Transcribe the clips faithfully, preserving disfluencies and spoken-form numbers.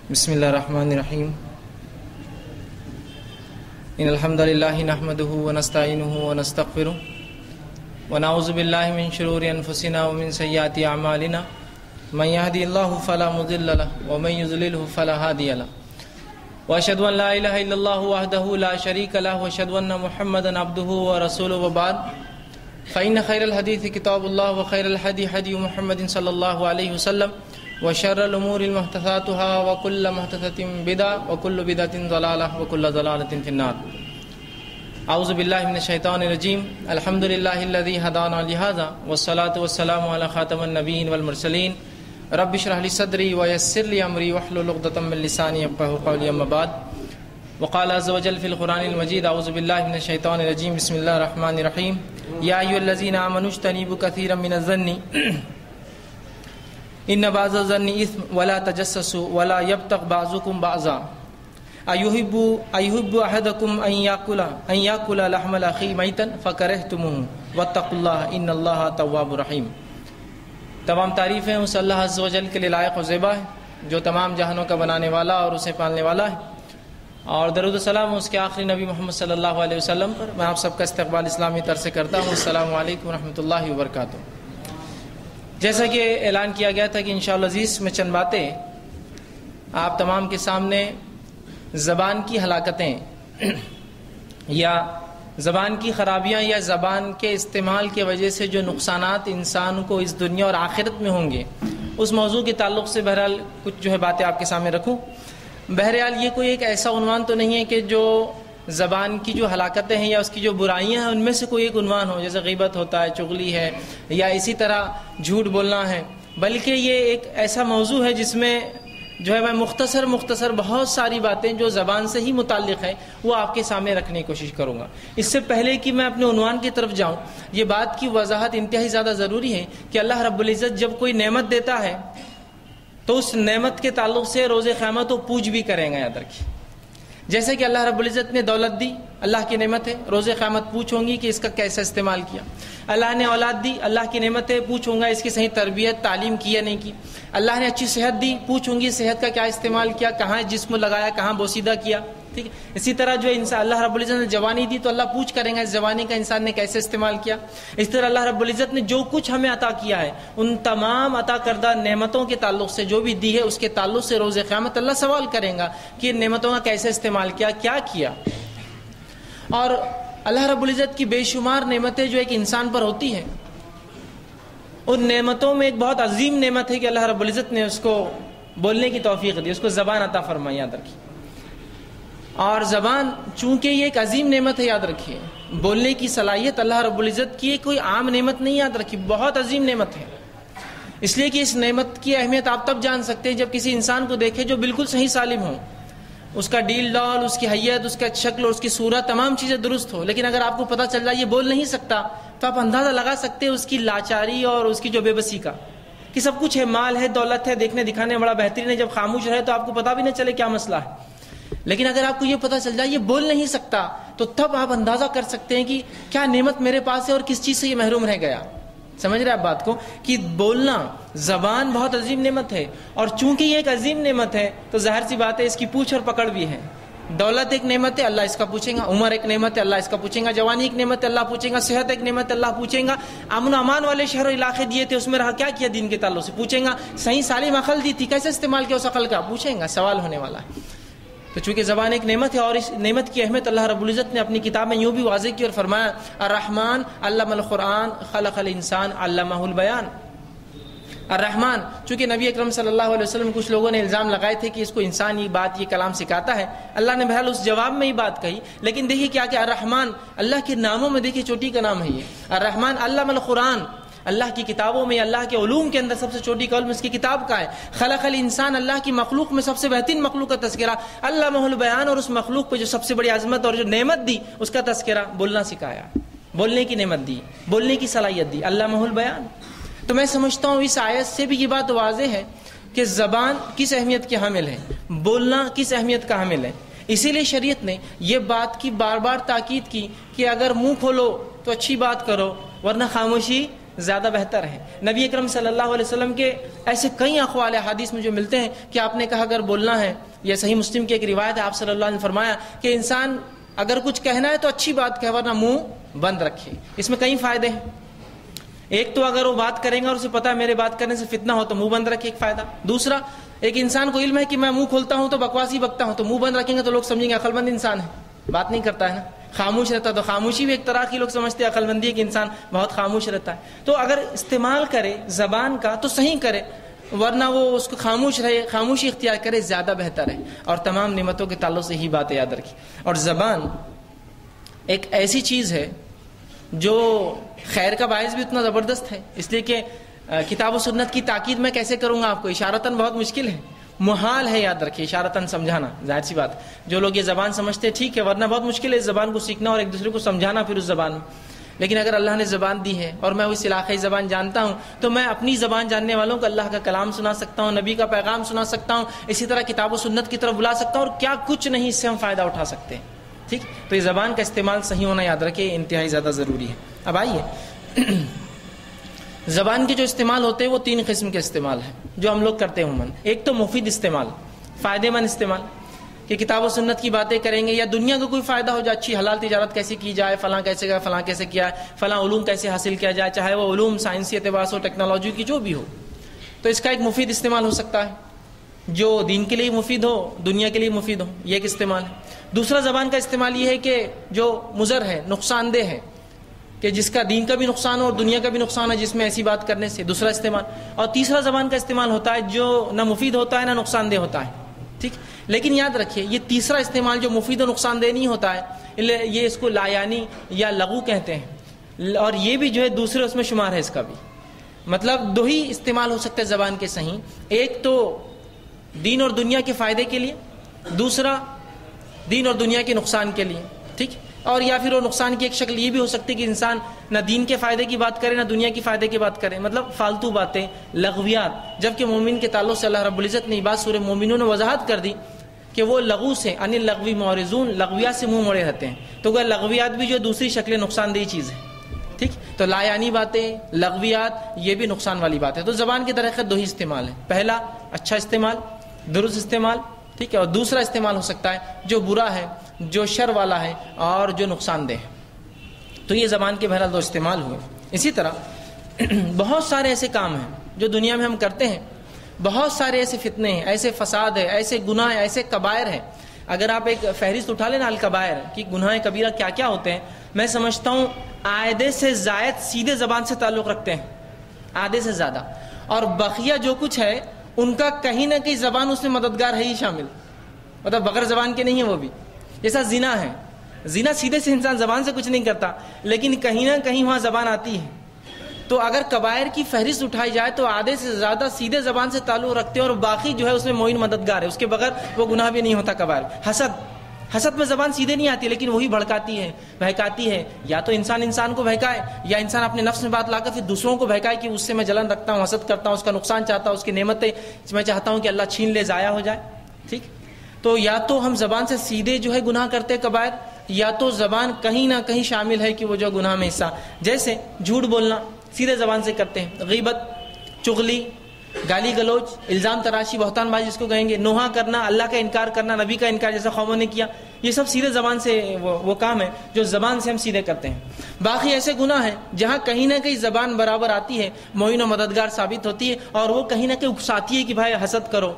بسم اللہ الرحمن الرحیم ان الحمد للہ نحمده ونستعینه ونستغفره ونعوذ باللہ من شرور انفسنا ومن سیئات اعمالنا من يهدي الله فلا مضل له ومن يضلل فلا هادي له واشهد ان لا اله الا الله وحده لا شريك له واشهد ان محمدا عبده ورسوله وبعد فان خير الحديث كتاب الله وخير الهدي هدي محمد صلى الله عليه وسلم وشر الامور محدثاتها وكل محدثة بدعة وكل بدعة ضلالة وكل ضلالة في النار. اعوذ باللہ من الشیطان الرجیم. الحمد للہ الذی ہدانا لہذا والصلاة والسلام علی خاتم النبیین والمرسلین. رب اشرح لی صدری ویسر لی امری واحلل عقدۃ من لسانی یفقهوا قولی. اما بعد. وقال عز وجل فی القرآن المجید اعوذ باللہ من الشیطان الرجیم بسم اللہ الرحمن الرحیم. یا ایھا الذین آمنوا اجتنبوا کثیرا من الظن ان بعض الظن اثم ولا تجسسوا ولا یبتغ بعضکم بعضا ایحب ایحب احدکم ان یاکل ان یاکل لحم الاخی میتا فکرہتموہ واتقوا اللہ ان اللہ تواب رحیم. تمام تعریفیں اس اللہ عز و جل کے لیے لائق و زیبا ہے جو تمام جہانوں کا بنانے والا اور اسے پالنے والا ہے، اور درود و سلام اس کے آخری نبی محمد صلی اللہ علیہ وسلم پر. میں آپ سب کا استقبال اسلامی طرز سے کرتا ہوں. السلام علیکم ورحمۃ اللہ وبرکاتہ. جیسا کہ اعلان کیا گیا تھا کہ انشاءاللہ عزیز میں چند باتیں آپ تمام کے سامنے زبان کی ہلاکتیں یا زبان کی خرابیاں یا زبان کے استعمال کی وجہ سے جو نقصانات انسان کو اس دنیا اور آخرت میں ہوں گے، اس موضوع کے تعلق سے بہرحال کچھ جو ہے باتیں آپ کے سامنے رکھوں. بہرحال یہ کوئی ایک ایسا عنوان تو نہیں ہے کہ جو زبان کی جو ہلاکتیں ہیں یا اس کی جو برائیاں ہیں ان میں سے کوئی ایک عنوان ہو، جیسے غیبت ہوتا ہے، چغلی ہے، یا اسی طرح جھوٹ بولنا ہے، بلکہ یہ ایک ایسا موضوع ہے جس میں جو ہے میں مختصر مختصر بہت ساری باتیں جو زبان سے ہی متعلق ہیں وہ آپ کے سامنے رکھنے کی کوشش کروں گا. اس سے پہلے کہ میں اپنے عنوان کی طرف جاؤں، یہ بات کی وضاحت انتہائی زیادہ ضروری ہے کہ اللہ رب العزت جب کوئی نعمت دیتا ہے تو اس نعمت کے تعلق سے روز قیامت وہ پوچھ بھی کریں گا. یاد رکھیے، جیسے کہ اللہ رب العزت نے دولت دی، اللہ کی نعمت ہے، روز قیامت پوچھوں گی کہ اس کا کیسا استعمال کیا. اللہ نے اولاد دی، اللہ کی نعمت ہے، پوچھوں گا اس کی صحیح تربیت تعلیم کی یا نہیں کی. اللہ نے اچھی صحت دی، پوچھوں گی صحت کا کیا استعمال کیا، کہاں جسم لگایا، کہاں بوسیدہ کیا. ٹھیک ہے. اسی طرح جو انسان اللہ رب العزت نے جوانی دی تو اللہ پوچھ کریں گا اس جوانی کا انسان نے کیسے استعمال کیا. اس طرح اللہ رب العزت نے جو کچھ ہمیں عطا کیا ہے ان تمام عطا کردہ نعمتوں کے تعلق سے جو بھی دی ہے اس کے تعلق سے روز قیامت اللہ سوال کریں گا کہ ان نعمتوں کا کیسے استعمال کیا، کیا کیا. اور اللہ رب العزت کی بے شمار نعمتیں جو ایک انسان پر ہوتی ہیں، ان نعمتوں میں ایک بہت عظیم نعمت ہے کہ اللہ رب العزت نے اس کو بولنے کی توفیق دی، اس کو زبان عطا فرمائی. یاد رکھیے، اور زبان چونکہ یہ ایک عظیم نعمت ہے، یاد رکھیے بولنے کی صلاحیت اللہ رب العزت کی کوئی عام نعمت نہیں، یاد رکھیے بہت عظیم نعمت ہے. اس لیے کہ اس نعمت کی اہمیت آپ تب جان سکتے ہیں جب کسی انسان کو دیکھے جو بالکل صحیح سالم ہو، اس کا ڈیل ڈال، اس کی حیت، اس کا شکل اور اس کی صورت تمام چیزیں درست ہو، لیکن اگر آپ کو پتہ چل جائے یہ بول نہیں سکتا تو آپ اندازہ لگا سکتے ہیں اس کی لاچاری اور اس کی جو بے بسی کا، کہ سب کچھ ہے، مال ہے، دولت ہے، دیکھنے دکھانے میں بڑا بہترین ہے، جب خاموش رہے تو آپ کو پتہ بھی نہ چلے کیا مسئلہ ہے. لیکن اگر آپ کو یہ پتہ چل جائے یہ بول نہیں سکتا تو تب آپ اندازہ کر سکتے ہیں کہ کیا نعمت میرے پاس ہے اور کس چیز سے یہ محروم رہ گیا. سمجھ رہے آپ بات کو کہ بولنا، زبان بہت عظیم نعمت ہے، اور چونکہ یہ ایک عظیم نعمت ہے تو ظاہر سی بات ہے اس کی پوچھ اور پکڑ بھی ہے. دولت ایک نعمت ہے، اللہ اس کا پوچھیں گا. عمر ایک نعمت ہے، اللہ اس کا پوچھیں گا. جوانی ایک نعمت ہے، اللہ پوچھیں گا. صحت ایک نعمت ہے، اللہ پوچھیں گا. امن و امان والے شہر و علاقے دیے تھے، اس میں رہا کیا کیا دین کے تعلق سے پوچھیں گا. صحیح سالم عقل دی تھی، کیسے استعمال کیا اس عقل کا پوچھیں گا، سوال ہونے والا ہے. تو چونکہ زبان ایک نعمت ہے اور اس نعمت کی اہمیت اللہ رب العزت نے اپنی کتاب میں یوں بھی واضح کی اور فرمایا الرحمن علم القرآن خلق الانسان علمہ البیان. الرحمن، چونکہ نبی اکرم صلی اللہ علیہ وسلم کچھ لوگوں نے الزام لگائے تھے کہ اس کو انسان یہ بات یہ کلام سکھاتا ہے، اللہ نے بہرحال اس جواب میں یہ بات کہی. لیکن دیکھیے کیا کہ الرحمن اللہ کے ناموں میں دیکھیے چوٹی کا نام ہے یہ. الرحمن علم القرآن، اللہ کی کتابوں میں، اللہ کے علوم کے اندر سب سے چھوٹی کلم اس کی کتاب کا ہے. خلق الانسان، اللہ کی مخلوق میں سب سے بہترین مخلوق کا تذکرہ. علمہ البیان، اور اس مخلوق پہ جو سب سے بڑی عظمت اور جو نعمت دی اس کا تذکرہ، بولنا سکھایا، بولنے کی نعمت دی، بولنے کی صلاحیت دی. علمہ البیان. تو میں سمجھتا ہوں اس آیت سے بھی یہ بات واضح ہے کہ زبان کس اہمیت کی حامل ہے، بولنا کس اہمیت کا حامل ہے. اسی لیے شریعت نے یہ بات کی بار بار تاکید کی کہ اگر منہ کھولو تو اچھی بات کرو ورنہ خاموشی زیادہ بہتر ہے۔ نبی اکرم صلی اللہ علیہ وسلم کے ایسے کئی اقوال حدیث میں جو ملتے ہیں کہ آپ نے کہا اگر بولنا ہے، یہ صحیح مسلم کی ایک روایت ہے، آپ صلی اللہ علیہ وسلم نے فرمایا کہ انسان اگر کچھ کہنا ہے تو اچھی بات کہے ورنہ منہ بند رکھے۔ اس میں کئی فائدے ہیں۔ ایک تو اگر وہ بات کریں گا اور اسے پتہ ہے میرے بات کرنے سے فتنہ ہو تو منہ بند رکھے، ایک فائدہ۔ دوسرا، ایک انسان کو علم ہے کہ میں منہ کھولتا ہوں تو بکواس ہی بکتا ہوں، تو منہ بند رکھیں گے تو لوگ سمجھیں گے عقل مند انسان ہے، بات نہیں کرتا ہے نا، خاموش رہتا ہے۔ تو خاموشی بھی ایک طرح کی لوگ سمجھتے ہیں عقل مندی ہے کہ انسان بہت خاموش رہتا ہے۔ تو اگر استعمال کرے زبان کا تو صحیح کرے، ورنہ وہ اس کو خاموش رہے، خاموشی اختیار کرے، زیادہ بہتر ہے۔ اور تمام نعمتوں کے تعلق سے ہی باتیں یاد رکھی۔ اور زبان ایک ایسی چیز ہے جو خیر کا باعث بھی اتنا زبردست ہے، اس لیے کہ کتاب و سنت کی تاکید میں کیسے کروں گا آپ کو، اشارتاً بہت مشکل ہے، محال ہے، یاد رکھیے، اشارتاً سمجھانا، ظاہر سی بات، جو لوگ یہ زبان سمجھتے ہیں ٹھیک ہے، ورنہ بہت مشکل ہے اس زبان کو سیکھنا اور ایک دوسرے کو سمجھانا پھر اس زبان میں۔ لیکن اگر اللہ نے زبان دی ہے اور میں اس علاقائی زبان جانتا ہوں تو میں اپنی زبان جاننے والوں کو اللہ کا کلام سنا سکتا ہوں، نبی کا پیغام سنا سکتا ہوں، اسی طرح کتاب و سنت کی طرف بلا سکتا ہوں، اور کیا کچھ نہیں اس سے ہم فائدہ اٹھا سکتے ہیں۔ ٹھیک، تو یہ زبان کا استعمال صحیح ہونا یاد رکھے، انتہائی زیادہ ضروری ہے۔ اب آئیے، زبان کے جو استعمال ہوتے ہیں وہ تین قسم کے استعمال ہیں جو ہم لوگ کرتے ہیں عموماً۔ ایک تو مفید استعمال، فائدے مند استعمال، کہ کتاب و سنت کی باتیں کریں گے یا دنیا کو کوئی فائدہ ہو جائے، اچھی حلال تجارت کیسے کی جائے، فلاں کیسے گیا، فلاں کیسے کیا ہے، فلاں علوم کیسے حاصل کیا جائے، چاہے وہ علوم سائنسی اعتبار سے ہو، ٹیکنالوجی کی جو بھی ہو، تو اس کا ایک مفید استعمال ہو سکتا ہے جو دین کے لیے مفید ہو، دنیا کے لیے مفید ہو، یہ ایک استعمال ہے۔ دوسرا زبان کا استعمال یہ ہے کہ جو مضر ہے، نقصان دہ ہے، کہ جس کا دین کا بھی نقصان ہو اور دنیا کا بھی نقصان ہے جس میں ایسی بات کرنے سے، دوسرا استعمال۔ اور تیسرا زبان کا استعمال ہوتا ہے جو نہ مفید ہوتا ہے نہ نقصان دہ ہوتا ہے، ٹھیک، لیکن یاد رکھیے یہ تیسرا استعمال جو مفید و نقصان دہ نہیں ہوتا ہے، یہ اس کو لایانی یا لغو کہتے ہیں، اور یہ بھی جو ہے دوسرے اس میں شمار ہے، اس کا بھی مطلب دو ہی استعمال ہو سکتے زبان کے صحیح، ایک تو دین اور دنیا کے فائدے کے لیے، دوسرا دین اور دنیا کے نقصان کے لیے، ٹھیک، اور یا پھر وہ نقصان کی ایک شکل یہ بھی ہو سکتی ہے کہ انسان نہ دین کے فائدے کی بات کرے نہ دنیا کی فائدے کی بات کرے، مطلب فالتو باتیں، لغویات، جبکہ مومن کے تعلق سے اللہ رب العزت نے یہ بات سورہ مومنون نے وضاحت کر دی کہ وہ لغو سے ان اللغوی معرضون، لغویات سے منہ موڑے رہتے ہیں، تو وہ لغویات بھی جو دوسری شکل نقصان دہ چیز ہے، ٹھیک، تو لا یعنی باتیں، لغویات، یہ بھی نقصان والی بات ہے۔ تو زبان کے طریقے دو ہی استعمال ہے، پہلا اچھا استعمال، درست استعمال، ٹھیک ہے، اور دوسرا استعمال ہو سکتا ہے جو برا ہے، جو شر والا ہے اور جو نقصان دہ ہے۔ تو یہ زبان کے بہرحال دو استعمال ہوئے۔ اسی طرح بہت سارے ایسے کام ہیں جو دنیا میں ہم کرتے ہیں، بہت سارے ایسے فتنے ہیں، ایسے فساد ہے، ایسے گناہ ہیں، ایسے کبائر ہیں۔ اگر آپ ایک فہرست اٹھا لینا الکبائر کہ گناہ کبیرہ کیا کیا ہوتے ہیں، میں سمجھتا ہوں آدھے سے زائد سیدھے زبان سے تعلق رکھتے ہیں، آدھے سے زیادہ، اور بقیہ جو کچھ ہے ان کا کہیں نہ کہیں زبان اس میں مددگار ہے ہی شامل، مطلب بغیر زبان کے نہیں ہے وہ بھی۔ جیسا زنا ہے، زنا سیدھے سے انسان زبان سے کچھ نہیں کرتا، لیکن کہیں نہ کہیں وہاں زبان آتی ہے۔ تو اگر کبائر کی فہرست اٹھائی جائے تو آدھے سے زیادہ سیدھے زبان سے تعلق رکھتے ہیں، اور باقی جو ہے اس میں معین مددگار ہے، اس کے بغیر وہ گناہ بھی نہیں ہوتا کبائر۔ حسد، حسد میں زبان سیدھے نہیں آتی لیکن وہی بھڑکاتی ہے، بہکاتی ہے، یا تو انسان انسان کو بہکائے یا انسان اپنے نفس میں بات لا کر پھر دوسروں کو بہکائے کہ اس سے میں جلن رکھتا ہوں، حسد کرتا ہوں، اس کا نقصان چاہتا ہوں، اس کی نعمتیں میں چاہتا ہوں کہ اللہ چھین لے، ضائع ہو جائے، ٹھیک۔ تو یا تو ہم زبان سے سیدھے جو ہے گناہ کرتے کبائر، یا تو زبان کہیں نہ کہیں شامل ہے کہ وہ جو گناہ میں حصہ، جیسے جھوٹ بولنا سیدھے زبان سے کرتے ہیں، غیبت، چغلی، گالی گلوچ، الزام تراشی، بہتان بازی جس کو کہیں گے، نوحہ کرنا، اللہ کا انکار کرنا، نبی کا انکار جیسا قوموں نے کیا، یہ سب سیدھے زبان سے وہ, وہ کام ہے جو زبان سے ہم سیدھے کرتے ہیں۔ باقی ایسے گناہ ہیں جہاں کہیں نہ کہیں زبان برابر آتی ہے، معین و مددگار ثابت ہوتی ہے، اور وہ کہیں نہ کہیں اکساتی ہے کہ بھائی حسد کرو،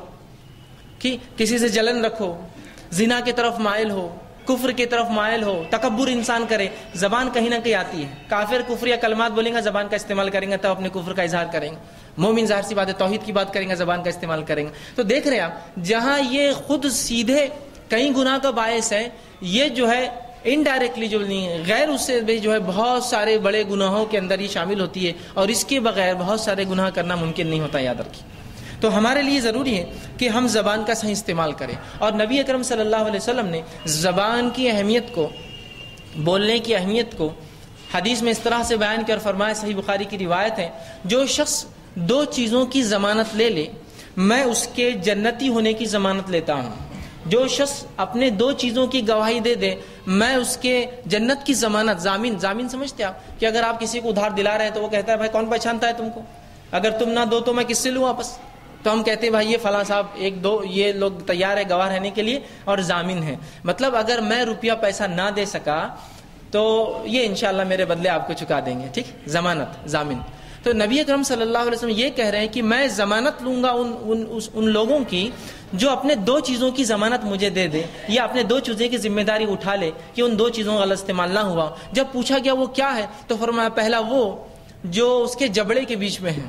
کہ کسی سے جلن رکھو، زنا کی طرف مائل ہو، کفر کی طرف مائل ہو، تکبر انسان کرے، زبان کہیں نہ کہیں آتی ہے۔ کافر کفر یا کلمات بولیں گا زبان کا استعمال کریں گے، تب اپنے کفر کا اظہار کریں گے۔ مومن ظاہر سی بات ہے توحید کی بات کریں گے، زبان کا استعمال کریں گے۔ تو دیکھ رہے ہیں آپ جہاں یہ خود سیدھے کئی گناہ کا باعث ہے، یہ جو ہے انڈائریکٹلی جو نہیں غیر اس سے بھی جو ہے بہت سارے بڑے گناہوں کے اندر یہ شامل ہوتی ہے، اور اس کے بغیر بہت سارے گناہ کرنا ممکن نہیں ہوتا، یاد رکھیے۔ تو ہمارے لیے ضروری ہے کہ ہم زبان کا صحیح استعمال کریں، اور نبی اکرم صلی اللہ علیہ وسلم نے زبان کی اہمیت کو، بولنے کی اہمیت کو حدیث میں اس طرح سے بیان کیا اور فرمایا، صحیح بخاری کی روایت ہے، جو شخص دو چیزوں کی ضمانت لے لے میں اس کے جنتی ہونے کی ضمانت لیتا ہوں۔ جو شخص اپنے دو چیزوں کی گواہی دے دے میں اس کے جنت کی ضمانت، ضامن ضامن سمجھتے آپ کہ اگر آپ کسی کو ادھار دلا رہے ہیں تو وہ کہتا ہے بھائی کون پہچانتا ہے تم کو، اگر تم نہ دو تو میں کس سے لوں واپس؟ تو ہم کہتے ہیں بھائی یہ فلاں صاحب ایک دو یہ لوگ تیار ہے گواہ رہنے کے لیے اور ضامن ہے، مطلب اگر میں روپیہ پیسہ نہ دے سکا تو یہ انشاءاللہ میرے بدلے آپ کو چکا دیں گے، ٹھیک، ضمانت ضامن۔ تو نبی اکرم صلی اللہ علیہ وسلم یہ کہہ رہے ہیں کہ میں ضمانت لوں گا ان ان ان لوگوں کی جو اپنے دو چیزوں کی ضمانت مجھے دے دے یا اپنے دو چیزوں کی ذمہ داری اٹھا لے کہ ان دو چیزوں کا غلط استعمال نہ ہوا۔ جب پوچھا گیا وہ کیا ہے تو فرمایا پہلا وہ جو اس کے جبڑے کے بیچ میں ہے،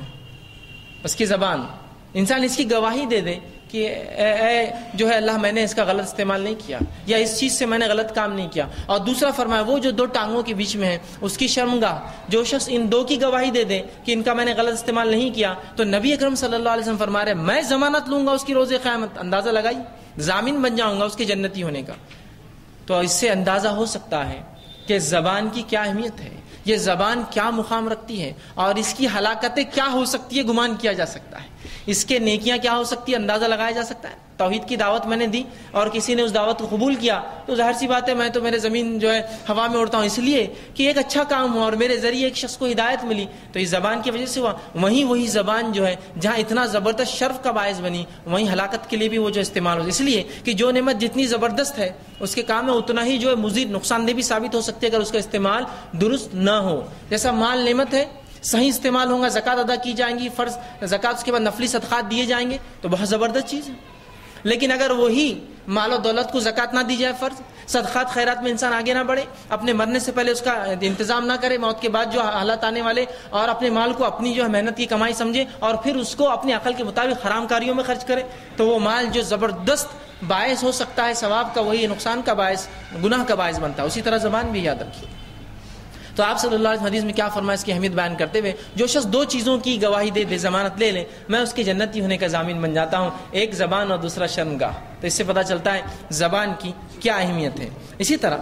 اس کی زبان، انسان اس کی گواہی دے دے کہ اے اے جو ہے اللہ میں نے اس کا غلط استعمال نہیں کیا یا اس چیز سے میں نے غلط کام نہیں کیا۔ اور دوسرا فرمایا وہ جو دو ٹانگوں کے بیچ میں ہے اس کی شرمگاہ، جو شخص ان دو کی گواہی دے دے کہ ان کا میں نے غلط استعمال نہیں کیا تو نبی اکرم صلی اللہ علیہ وسلم فرما رہے میں ضمانت لوں گا اس کی روز قیامت، اندازہ لگائی، ضامن بن جاؤں گا اس کے جنتی ہونے کا۔ تو اس سے اندازہ ہو سکتا ہے کہ زبان کی کیا اہمیت ہے، یہ زبان کیا مقام رکھتی ہے اور اس کی ہلاکتیں کیا ہو سکتی ہے گمان کیا جا سکتا ہے، اس کے نیکیاں کیا ہو سکتی ہے اندازہ لگایا جا سکتا ہے۔ توحید کی دعوت میں نے دی اور کسی نے اس دعوت کو قبول کیا تو ظاہر سی بات ہے میں تو میرے زمین جو ہے ہوا میں اڑتا ہوں اس لیے کہ ایک اچھا کام ہوا اور میرے ذریعے ایک شخص کو ہدایت ملی تو اس زبان کی وجہ سے ہوا۔ وہیں وہی زبان جو ہے جہاں اتنا زبردست شرف کا باعث بنی وہیں ہلاکت کے لیے بھی وہ جو استعمال ہو، اس لیے کہ جو نعمت جتنی زبردست ہے اس کے کام میں اتنا ہی جو ہے مزید نقصان دہ بھی ثابت ہو سکتی ہے اگر اس کا استعمال درست نہ ہو۔ جیسا مال نعمت ہے صحیح استعمال ہوگا، زکوٰۃ ادا کی جائیں گی، فرض زکوٰۃ، اس کے بعد نفلی صدقات دیے جائیں گے تو بہت زبردست چیز ہے۔ لیکن اگر وہی مال و دولت کو زکوٰۃ نہ دی جائے، فرض صدقات خیرات میں انسان آگے نہ بڑھے، اپنے مرنے سے پہلے اس کا انتظام نہ کرے، موت کے بعد جو حالات آنے والے اور اپنے مال کو اپنی جو ہے محنت کی کمائی سمجھے اور پھر اس کو اپنی عقل کے مطابق حرام کاریوں میں خرچ کرے تو وہ مال جو زبردست باعث ہو سکتا ہے ثواب کا وہی نقصان کا باعث، گناہ کا باعث بنتا ہے۔ اسی طرح زبان بھی یاد رکھیے۔ تو آپ صلی اللہ علیہ وسلم حدیث میں کیا فرمایا اس کی اہمیت بیان کرتے ہوئے جو شخص دو چیزوں کی گواہی دے دے، ضمانت لے لے، میں اس کے جنتی ہونے کا ضامن بن جاتا ہوں، ایک زبان اور دوسرا شرمگاہ۔ تو اس سے پتہ چلتا ہے زبان کی کیا اہمیت ہے۔ اسی طرح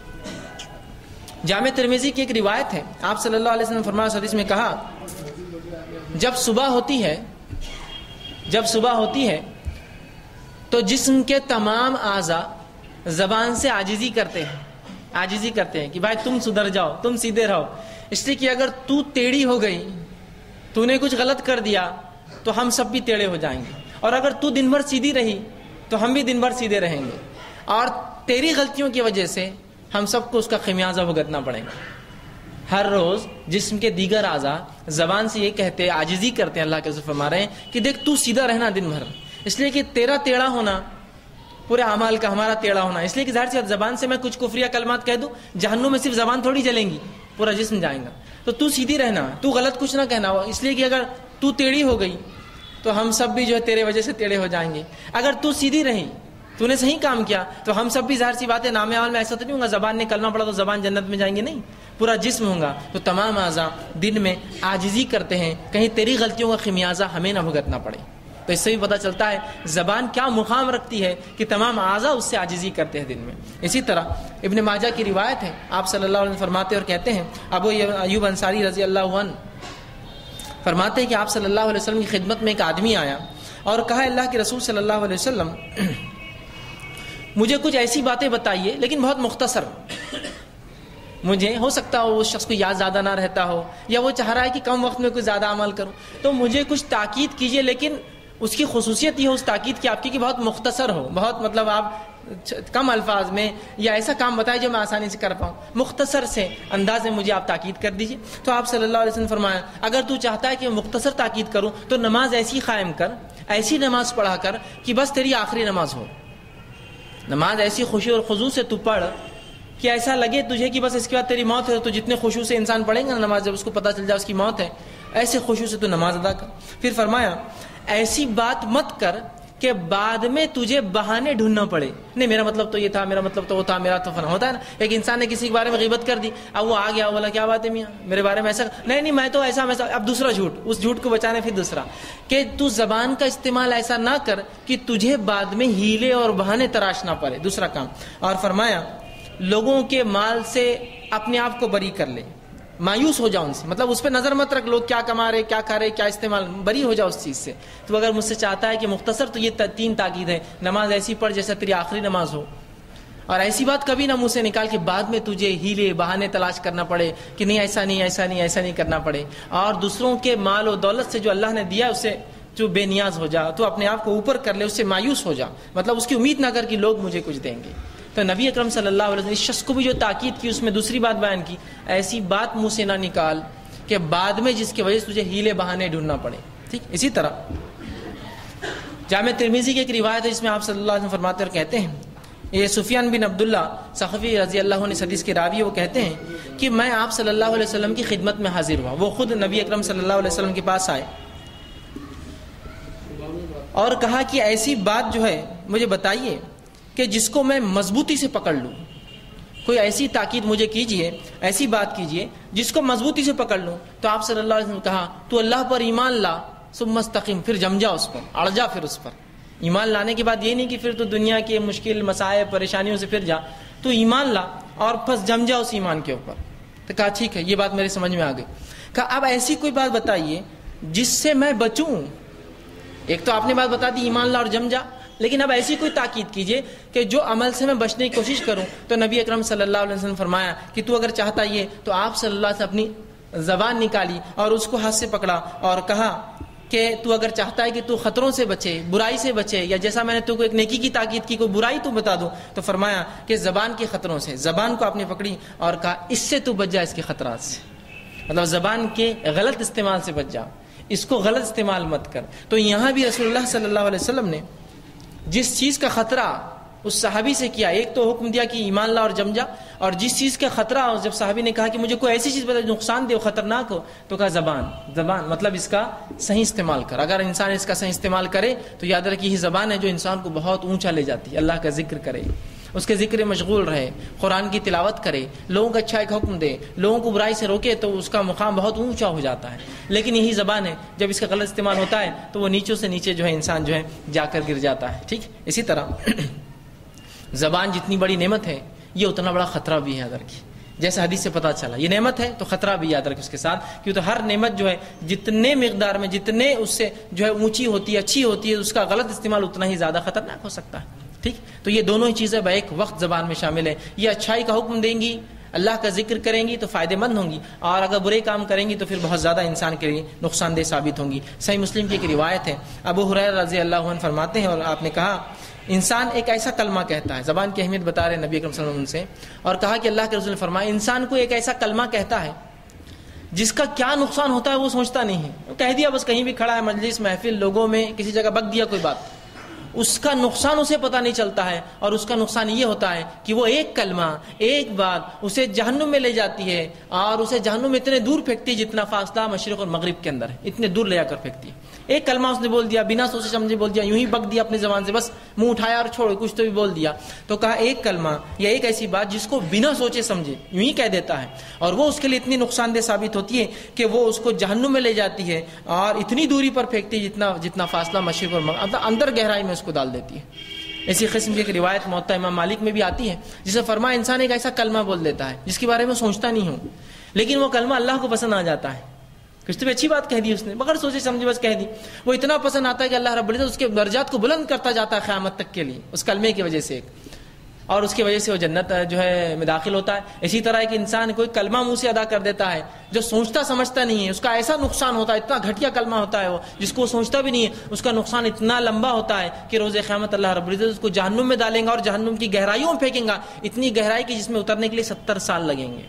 جامع ترمذی کی ایک روایت ہے، آپ صلی اللہ علیہ وسلم نے فرمایا اس حدیث میں کہا جب صبح ہوتی ہے جب صبح ہوتی ہے تو جسم کے تمام اعضاء زبان سے عاجزی کرتے ہیں عاجزی کرتے ہیں کہ بھائی تم سدھر جاؤ، تم سیدھے رہو، اس لیے کہ اگر تو ٹیڑھی ہو گئی، تو نے کچھ غلط کر دیا تو ہم سب بھی ٹیڑھے ہو جائیں گے، اور اگر تو دن بھر سیدھی رہی تو ہم بھی دن بھر سیدھے رہیں گے، اور تیری غلطیوں کی وجہ سے ہم سب کو اس کا خمیازہ بھگتنا پڑے گا۔ ہر روز جسم کے دیگر اعضاء زبان سے یہ کہتے عاجزی کرتے ہیں، اللہ کے رسول فرما رہے ہیں کہ دیکھ تو سیدھا رہنا دن بھر، اس لیے کہ تیرا ٹیڑھا ہونا پورے اعمال کا ہمارا ٹیڑھا ہونا، اس لیے کہ ظاہر سی بات زبان سے میں کچھ کفریہ کلمات کہہ دوں، جہنم میں صرف زبان تھوڑی جلیں گی، پورا جسم جائیں گا۔ تو تو سیدھی رہنا، تو غلط کچھ نہ کہنا، اس لیے کہ اگر تو ٹیڑھی ہو گئی تو ہم سب بھی جو ہے تیرے وجہ سے ٹیڑھے ہو جائیں گے، اگر تو سیدھی رہی، تو نے صحیح کام کیا تو ہم سب بھی ظاہر سی بات ہے نام اعمال میں ایسا تو نہیں ہوگا زبان نے کلمہ پڑھا تو زبان جنت میں جائیں گے، نہیں، پورا جسم ہوگا۔ تو تمام اعضاء دن میں عاجزی کرتے ہیں کہیں تیری غلطیوں کا خمیازہ ہمیں نہ بھگتنا پڑے۔ تو اس سے بھی پتہ چلتا ہے زبان کیا مقام رکھتی ہے کہ تمام اعضاء اس سے عاجزی کرتے ہیں دن میں۔ اسی طرح ابن ماجہ کی روایت ہے، آپ صلی اللہ علیہ وسلم فرماتے اور کہتے ہیں، ابو ایوب انصاری رضی اللہ عنہ فرماتے ہیں کہ آپ صلی اللہ علیہ وسلم کی خدمت میں ایک آدمی آیا اور کہا اللہ کے رسول صلی اللہ علیہ وسلم مجھے کچھ ایسی باتیں بتائیے لیکن بہت مختصر، مجھے ہو سکتا ہو اس شخص کو یاد زیادہ نہ رہتا ہو یا وہ چاہ رہا ہے کہ کم وقت میں کچھ زیادہ عمل کروں، تو مجھے کچھ تاکید کیجیے، لیکن اس کی خصوصیت یہ ہو اس تاکید کی آپ کی کہ بہت مختصر ہو، بہت مطلب آپ کم الفاظ میں یا ایسا کام بتائے جو میں آسانی سے کر پاؤں، مختصر سے انداز میں مجھے آپ تاکید کر دیجیے۔ تو آپ صلی اللہ علیہ وسلم فرمایا اگر تو چاہتا ہے کہ میں مختصر تاکید کروں تو نماز ایسی قائم کر، ایسی نماز پڑھا کر کہ بس تیری آخری نماز ہو، نماز ایسی خوشی اور خضوع سے تو پڑھ کہ ایسا لگے تجھے کہ بس اس کے بعد تیری موت ہے، تو جتنے خشوع سے انسان پڑھے گا نماز جب اس کو پتہ چل جائے اس کی موت ہے، ایسے خشوع سے تو نماز ادا کر۔ پھر فرمایا ایسی بات مت کر کہ بعد میں تجھے بہانے ڈھونڈنا پڑے، نہیں میرا مطلب تو یہ تھا، میرا مطلب تو وہ تھا، میرا تو فنا ہوتا ہے نا، ایک انسان نے کسی کے بارے میں غیبت کر دی، اب وہ آ گیا بولا کیا بات ہے میاں میرے بارے میں ایسا، نہیں نہیں میں تو ایسا ویسا، اب دوسرا جھوٹ، اس جھوٹ کو بچانے پھر دوسرا، کہ تو زبان کا استعمال ایسا نہ کر کہ تجھے بعد میں ہیلے اور بہانے تراشنا پڑے، دوسرا کام۔ اور فرمایا لوگوں کے مال سے اپنے آپ کو بری کر لے، مایوس ہو جاؤ ان سے، مطلب اس پہ نظر مت رکھ، لوگ کیا کما رہے، کیا کھا رہے، کیا استعمال، بری ہو جاؤ اس چیز سے. تو اگر مجھ سے چاہتا ہے کہ مختصر تو یہ تین تاکید ہے، نماز ایسی پڑھ جیسا تیری آخری نماز ہو، اور ایسی بات کبھی نہ منہ سے نکال کے بعد میں تجھے ہیلے بہانے تلاش کرنا پڑے کہ نہیں ایسا نہیں ایسا نہیں ایسا نہیں کرنا پڑے، اور دوسروں کے مال و دولت سے جو اللہ نے دیا اسے جو بے نیاز ہو جا، تو اپنے آپ کو اوپر کر لے، اس سے مایوس ہو جا، مطلب اس کی امید نہ کر کہ لوگ مجھے کچھ دیں گے. تو نبی اکرم صلی اللہ علیہ وسلم اس شخص کو بھی جو تاکید کی اس میں دوسری بات بیان کی، ایسی بات منہ سے نہ نکال کہ بعد میں جس کی وجہ سے تجھے ہیلے بہانے ڈھونڈنا پڑے. ٹھیک. اسی طرح جامع ترمذی کی ایک روایت ہے جس میں آپ صلی اللہ علیہ وسلم فرماتے اور کہتے ہیں، یہ سفیان بن عبداللہ ثقفی رضی اللہ عنہ حدیث کے راوی، وہ کہتے ہیں کہ میں آپ صلی اللہ علیہ وسلم کی خدمت میں حاضر ہوا. وہ خود نبی اکرم صلی اللہ علیہ وسلم کے پاس آئے اور کہا کہ ایسی بات جو ہے مجھے بتائیے کہ جس کو میں مضبوطی سے پکڑ لوں، کوئی ایسی تاکید مجھے کیجئے، ایسی بات کیجئے جس کو مضبوطی سے پکڑ لوں. تو آپ صلی اللہ علیہ وسلم نے کہا تو اللہ پر ایمان لا ثم استقم، پھر جم جا اس پر، اڑ جا پھر اس پر. ایمان لانے کے بعد یہ نہیں کہ پھر تو دنیا کے مشکل مسائل پریشانیوں سے پھر جا، تو ایمان لا اور پس جم جا اس ایمان کے اوپر. تو کہا ٹھیک ہے، یہ بات میرے سمجھ میں آ گئی. کہا اب ایسی کوئی بات بتائیے جس سے میں بچوں. ایک تو آپ نے بات بتا دی ایمان لا اور جم جا، لیکن اب ایسی کوئی تاکید کیجئے کہ جو عمل سے میں بچنے کی کوشش کروں. تو نبی اکرم صلی اللہ علیہ وسلم فرمایا کہ تو اگر چاہتا یہ، تو آپ صلی اللہ علیہ وسلم اپنی زبان نکالی اور اس کو ہاتھ سے پکڑا اور کہا کہ تو اگر چاہتا ہے کہ تو خطروں سے بچے، برائی سے بچے، یا جیسا میں نے تو کو ایک نیکی کی تاکید کی، کوئی برائی تو بتا دو، تو فرمایا کہ زبان کے خطروں سے. زبان کو آپ نے پکڑی اور کہا اس سے تو بچ جا، اس کے خطرات سے، مطلب زبان کے غلط استعمال سے بچ جا، اس کو غلط استعمال مت کر. تو یہاں بھی رسول اللہ صلی اللہ علیہ وسلم نے جس چیز کا خطرہ اس صحابی سے کیا، ایک تو حکم دیا کہ ایمان لا اور جم جا، اور جس چیز کا خطرہ جب صحابی نے کہا کہ مجھے کوئی ایسی چیز بتا جو نقصان دے، خطرناک ہو، تو کہا زبان. زبان مطلب اس کا صحیح استعمال کر. اگر انسان اس کا صحیح استعمال کرے تو یاد رکھیے یہ زبان ہے جو انسان کو بہت اونچا لے جاتی ہے. اللہ کا ذکر کرے، اس کے ذکر مشغول رہے، قرآن کی تلاوت کرے، لوگوں کو اچھا ایک حکم دے، لوگوں کو برائی سے روکے، تو اس کا مقام بہت اونچا ہو جاتا ہے. لیکن یہی زبان ہے جب اس کا غلط استعمال ہوتا ہے تو وہ نیچوں سے نیچے جو ہے انسان جو ہے جا کر گر جاتا ہے. ٹھیک. اسی طرح زبان جتنی بڑی نعمت ہے یہ اتنا بڑا خطرہ بھی ہے. یاد رکھیے جیسے حدیث سے پتہ چلا یہ نعمت ہے تو خطرہ بھی یاد رکھیں اس کے ساتھ، کیوں تو ہر نعمت جو ہے جتنے مقدار میں جتنے اس سے جو ہے اونچی ہوتی ہے، اچھی ہوتی ہے، اس کا غلط استعمال اتنا ہی زیادہ خطرناک ہو سکتا ہے. ٹھیک. تو یہ دونوں ہی چیزیں بیک وقت زبان میں شامل ہیں. یہ اچھائی کا حکم دیں گی، اللہ کا ذکر کریں گی تو فائدے مند ہوں گی، اور اگر برے کام کریں گی تو پھر بہت زیادہ انسان کے لیے نقصان دہ ثابت ہوں گی. صحیح مسلم کی ایک روایت ہے، ابو ہریرہ رضی اللہ عنہ فرماتے ہیں، اور آپ نے کہا انسان ایک ایسا کلمہ کہتا ہے، زبان کی اہمیت بتا رہے نبی اکرم صلی اللہ علیہ وسلم سے، اور کہا کہ اللہ کے رسول نے فرمایا انسان کو ایک ایسا کلمہ کہتا ہے جس کا کیا نقصان ہوتا ہے وہ سوچتا نہیں ہے. کہہ دیا بس، کہیں بھی کھڑا ہے مجلس محفل لوگوں میں کسی جگہ بک دیا کوئی بات، اس کا نقصان اسے پتہ نہیں چلتا ہے، اور اس کا نقصان یہ ہوتا ہے کہ وہ ایک کلمہ ایک بات اسے جہنم میں لے جاتی ہے، اور اسے جہنم میں اتنے دور پھینکتی ہے جتنا فاصلہ مشرق اور مغرب کے اندر ہے، اتنے دور لے جا کر پھینکتی ہے. ایک کلمہ اس نے بول دیا، بنا سوچے سمجھے بول دیا، یوں ہی بک دیا اپنی زبان سے، بس منہ اٹھایا اور چھوڑ کچھ تو بھی بول دیا. تو کہا ایک کلمہ یا ایک ایسی بات جس کو بنا سوچے سمجھے یوں ہی کہہ دیتا ہے، اور وہ اس کے لیے اتنی نقصان دہ ثابت ہوتی ہے کہ وہ اس کو جہنم میں لے جاتی ہے اور اتنی دوری پر پھینکتی ہے جتنا جتنا فاصلہ مشرق اور مغرب، اندر گہرائی میں اس کو ڈال دیتی ہے. اسی قسم کی ایک روایت موطا امام مالک میں بھی آتی ہے جسے فرمایا انسان ایک ایسا کلمہ بول دیتا ہے جس کے بارے میں سوچتا نہیں ہوں، لیکن وہ کلمہ اللہ کو پسند آ جاتا ہے. کچھ تو بھی اچھی بات کہہ دی اس نے، بغیر سوچے سمجھے بس کہہ دی، وہ اتنا پسند آتا ہے کہ اللہ رب العزت اس کے درجات کو بلند کرتا جاتا ہے قیامت تک کے لیے اس کلمے کی وجہ سے، اور اس کی وجہ سے وہ جنت جو ہے میں داخل ہوتا ہے. اسی طرح ایک انسان کوئی کلمہ منہ سے ادا کر دیتا ہے جو سوچتا سمجھتا نہیں ہے، اس کا ایسا نقصان ہوتا ہے، اتنا گھٹیا کلمہ ہوتا ہے وہ جس کو سوچتا بھی نہیں ہے، اس کا نقصان اتنا لمبا ہوتا ہے کہ روز قیامت اللہ رب العزت اس کو جہنم میں ڈالیں گا اور جہنم کی گہرائیوں میں پھینکیں گا، اتنی گہرائی کہ جس میں اترنے کے لیے ستر سال لگیں گے.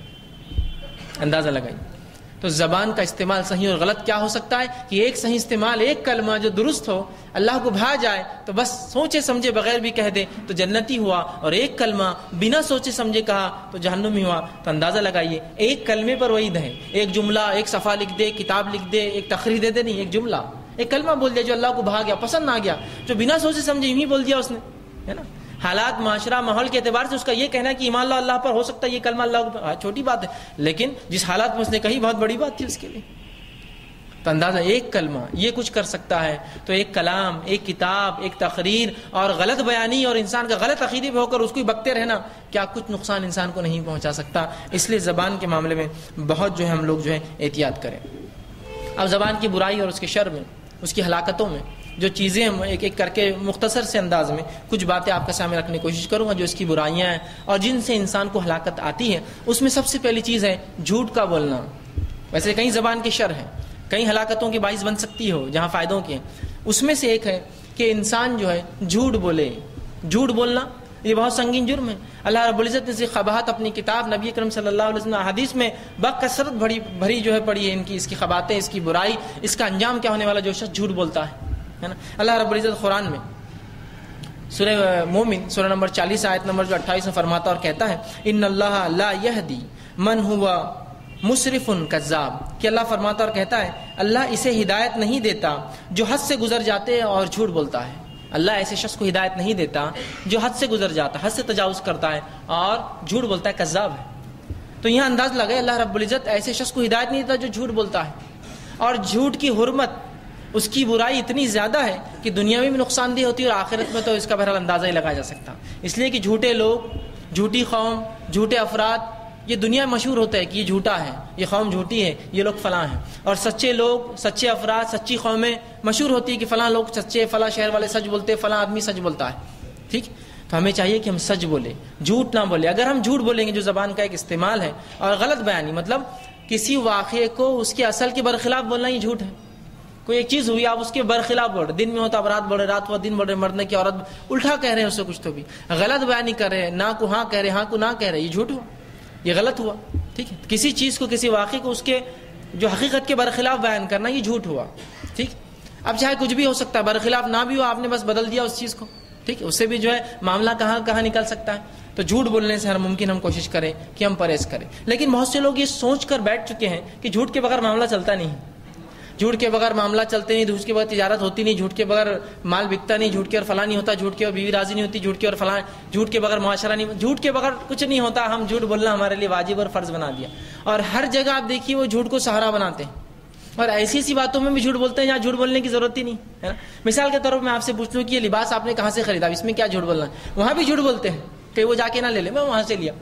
اندازہ لگائیے. تو زبان کا استعمال صحیح اور غلط کیا ہو سکتا ہے کہ ایک صحیح استعمال، ایک کلمہ جو درست ہو، اللہ کو بھا جائے تو بس سوچے سمجھے بغیر بھی کہہ دے تو جنتی ہوا، اور ایک کلمہ بنا سوچے سمجھے کہا تو جہنمی ہوا. تو اندازہ لگائیے ایک کلمے پر وعید ہے، ایک جملہ ایک صفحہ لکھ دے، کتاب لکھ دے، ایک تقریر دے دے، نہیں ایک جملہ ایک کلمہ بول دیا جو اللہ کو بھا گیا، پسند آ گیا، جو بنا سوچے سمجھے یوں ہی بول دیا اس نے، ہے نا. حالات معاشرہ ماحول کے اعتبار سے اس کا یہ کہنا کہ ایمان اللہ اللہ پر ہو سکتا ہے یہ کلمہ اللہ کو چھوٹی بات ہے، لیکن جس حالات میں اس نے کہی بہت بڑی بات تھی اس کے لیے. تو اندازہ ایک کلمہ یہ کچھ کر سکتا ہے، تو ایک کلام، ایک کتاب، ایک تقریر اور غلط بیانی اور انسان کا غلط عقیدے پہ ہو کر اس کو بکتے رہنا کیا کچھ نقصان انسان کو نہیں پہنچا سکتا. اس لیے زبان کے معاملے میں بہت جو ہے ہم لوگ جو ہے احتیاط کریں. اب زبان کی برائی اور اس کے شر میں، اس کی ہلاکتوں میں جو چیزیں ہم ایک ایک کر کے مختصر سے انداز میں کچھ باتیں آپ کے سامنے رکھنے کی کوشش کروں گا جو اس کی برائیاں ہیں اور جن سے انسان کو ہلاکت آتی ہے. اس میں سب سے پہلی چیز ہے جھوٹ کا بولنا. ویسے کئی زبان کے شر ہیں، کئی ہلاکتوں کے باعث بن سکتی ہو جہاں فائدوں کے، اس میں سے ایک ہے کہ انسان جو ہے جھوٹ بولے. جھوٹ بولنا یہ بہت سنگین جرم ہے. اللہ رب العزت نے اس کی قباحت اپنی کتاب نبی کرم صلی اللہ علیہ وسلم حدیث میں بکثرت بڑی بھری جو ہے پڑھی ہے. ان کی اس کی قباحتیں، اس کی برائی، اس کا انجام کیا ہونے والا جو شخص جھوٹ بولتا ہے ہے نا. اللہ رب العزت قرآن میں سورہ مومن سورہ نمبر چالیس آیت نمبر جو اٹھائیس میں فرماتا اور کہتا ہے ان اللہ لا یہدی من ہوا مسرف کذاب، کہ اللہ فرماتا اور کہتا ہے اللہ اسے ہدایت نہیں دیتا جو حد سے گزر جاتے اور جھوٹ بولتا ہے. اللہ ایسے شخص کو ہدایت نہیں دیتا جو حد سے گزر جاتا، حد سے تجاوز کرتا ہے اور جھوٹ بولتا ہے، کذاب ہے. تو یہاں انداز لگائے اللہ رب العزت ایسے شخص کو ہدایت نہیں دیتا جو جھوٹ بولتا ہے. اور جھوٹ کی حرمت، اس کی برائی اتنی زیادہ ہے کہ دنیا میں بھی نقصان دہ ہوتی ہے اور آخرت میں تو اس کا بہرحال اندازہ ہی لگایا جا سکتا. اس لیے کہ جھوٹے لوگ، جھوٹی قوم، جھوٹے افراد یہ دنیا میں مشہور ہوتا ہے کہ یہ جھوٹا ہے، یہ قوم جھوٹی ہے، یہ لوگ فلاں ہیں. اور سچے لوگ، سچے افراد، سچی قومیں مشہور ہوتی ہے کہ فلاں لوگ سچے، فلاں شہر والے سچ بولتے، فلاں آدمی سچ بولتا ہے. ٹھیک، تو ہمیں چاہیے کہ ہم سچ بولیں، جھوٹ نہ بولیں. اگر ہم جھوٹ بولیں گے جو زبان کا ایک استعمال ہے، اور غلط بیانی مطلب کسی واقعے کو اس کے اصل کے برخلاف بولنا ہی جھوٹ ہے. کوئی ایک چیز ہوئی، آپ اس کے برخلاف بول رہے، دن میں ہوتا آپ رات بول رہے، رات ہوا دن بول رہے، مرنے کی عورت الٹا کہہ رہے ہیں، اس سے کچھ تو بھی غلط بیانی کر رہے ہیں، نہ کو ہاں کہہ رہے، ہاں کو نہ کہہ رہے، یہ جھوٹ ہوا، یہ غلط ہوا. ٹھیک ہے، کسی چیز کو، کسی واقعے کو اس کے جو حقیقت کے برخلاف بیان کرنا یہ جھوٹ ہوا. ٹھیک، اب چاہے کچھ بھی ہو سکتا ہے، برخلاف نہ بھی ہو، آپ نے بس بدل دیا اس چیز کو. ٹھیک، اس سے بھی جو ہے معاملہ کہاں کہاں نکل سکتا ہے. تو جھوٹ بولنے سے ہر ممکن ہم کوشش کریں کہ ہم پرہیز کریں. لیکن بہت سے لوگ یہ سوچ کر بیٹھ چکے ہیں کہ جھوٹ کے بغیر معاملہ چلتا نہیں، جھوٹ کے بغیر معاملہ چلتے نہیں، جھوٹ کے بغیر تجارت ہوتی نہیں، جھوٹ کے بغیر مال بکتا نہیں، جھوٹ کے اور فلاں نہیں ہوتا، جھوٹ کے اور بیوی راضی نہیں ہوتی، جھوٹ کے اور فلاں، جھوٹ کے بغیر معاشرہ نہیں، جھوٹ کے بغیر کچھ نہیں ہوتا. ہم جھوٹ بولنا ہمارے لیے واجب اور فرض بنا دیا. اور ہر جگہ آپ دیکھیے وہ جھوٹ کو سہارا بناتے ہیں، اور ایسی ایسی باتوں میں بھی جھوٹ بولتے ہیں جہاں جھوٹ بولنے کی ضرورت ہی نہیں ہے نا. مثال کے طور پر میں آپ سے پوچھ لوں کہ یہ لباس آپ نے کہاں سے خریدا، اس میں کیا جھوٹ بولنا ہے، وہاں بھی جھوٹ بولتے ہیں کہ وہ جا کے نہ لے لے، میں وہاں سے لیا.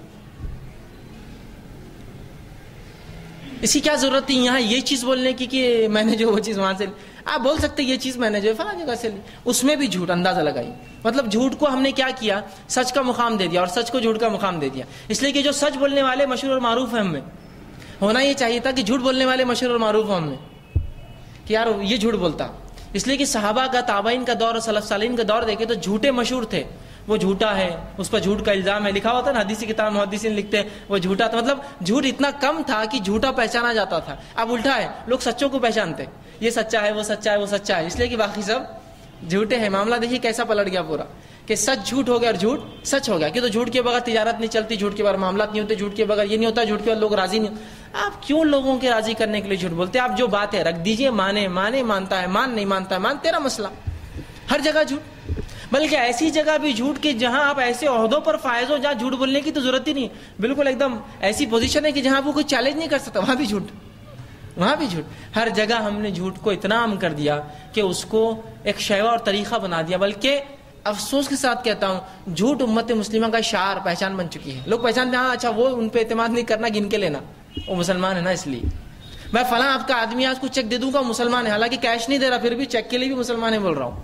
اس کی کیا ضرورت تھی یہاں یہ چیز بولنے کی کہ میں نے جو وہ چیز وہاں سے لی. آپ بول سکتے یہ چیز میں نے جو فلاں جگہ سے لی، اس میں بھی جھوٹ اندازہ لگائی. مطلب جھوٹ کو ہم نے کیا کیا، سچ کا مقام دے دیا، اور سچ کو جھوٹ کا مقام دے دیا. اس لیے کہ جو سچ بولنے والے مشہور اور معروف ہیں، ہم میں ہونا یہ چاہیے تھا کہ جھوٹ بولنے والے مشہور اور معروف ہوں ہم میں کہ یار یہ جھوٹ بولتا. اس لیے کہ صحابہ کا، تابعین کا دور اور سلف صالحین کا دور دیکھے تو جھوٹے مشہور تھے. وہ جھوٹا ہے، اس پر جھوٹ کا الزام ہے، لکھا ہوا تھا نا حدیث کی کتاب محدثین لکھتے ہیں وہ جھوٹا تھا. مطلب جھوٹ اتنا کم تھا کہ جھوٹا پہچانا جاتا تھا. اب الٹا ہے، لوگ سچوں کو پہچانتے، یہ سچا ہے، وہ سچا ہے، وہ سچا ہے، اس لیے کہ باقی سب جھوٹے ہیں. معاملہ دیکھیے کیسا پلٹ گیا پورا، کہ سچ جھوٹ ہو گیا اور جھوٹ سچ ہو گیا. کہ تو جھوٹ کے بغیر تجارت نہیں چلتی، جھوٹ کے بغیر معاملات نہیں ہوتے، جھوٹ کے بغیر یہ نہیں ہوتا، جھوٹ کے بغیر لوگ راضی نہیں. آپ کیوں لوگوں کے راضی کرنے کے لیے جھوٹ بولتے ہیں؟ آپ جو بات ہے رکھ دیجئے، مانے مانے مانتا ہے، مان نہیں مانتا ہے مان، تیرا مسئلہ. ہر جگہ جھوٹ، بلکہ ایسی جگہ بھی جھوٹ کہ جہاں آپ ایسے عہدوں پر فائز ہو جہاں جھوٹ بولنے کی تو ضرورت ہی نہیں، بالکل ایک دم ایسی پوزیشن ہے کہ جہاں وہ کوئی چیلنج نہیں کر سکتا، وہاں بھی جھوٹ، وہاں بھی جھوٹ. ہر جگہ ہم نے جھوٹ کو اتنا عام کر دیا کہ اس کو ایک شیوا اور طریقہ بنا دیا. بلکہ افسوس کے ساتھ کہتا ہوں جھوٹ امت مسلمہ کا شعار، پہچان بن چکی ہے. لوگ پہچانتے ہیں ہاں اچھا وہ ان پہ اعتماد نہیں کرنا، گن کے لینا، وہ مسلمان ہے نا اس لیے میں فلاں آپ کا آدمی آج کو چیک دے دوں گا مسلمان ہے، حالانکہ کیش نہیں دے رہا پھر بھی چیک کے لیے بھی مسلمان ہے بول رہا ہوں.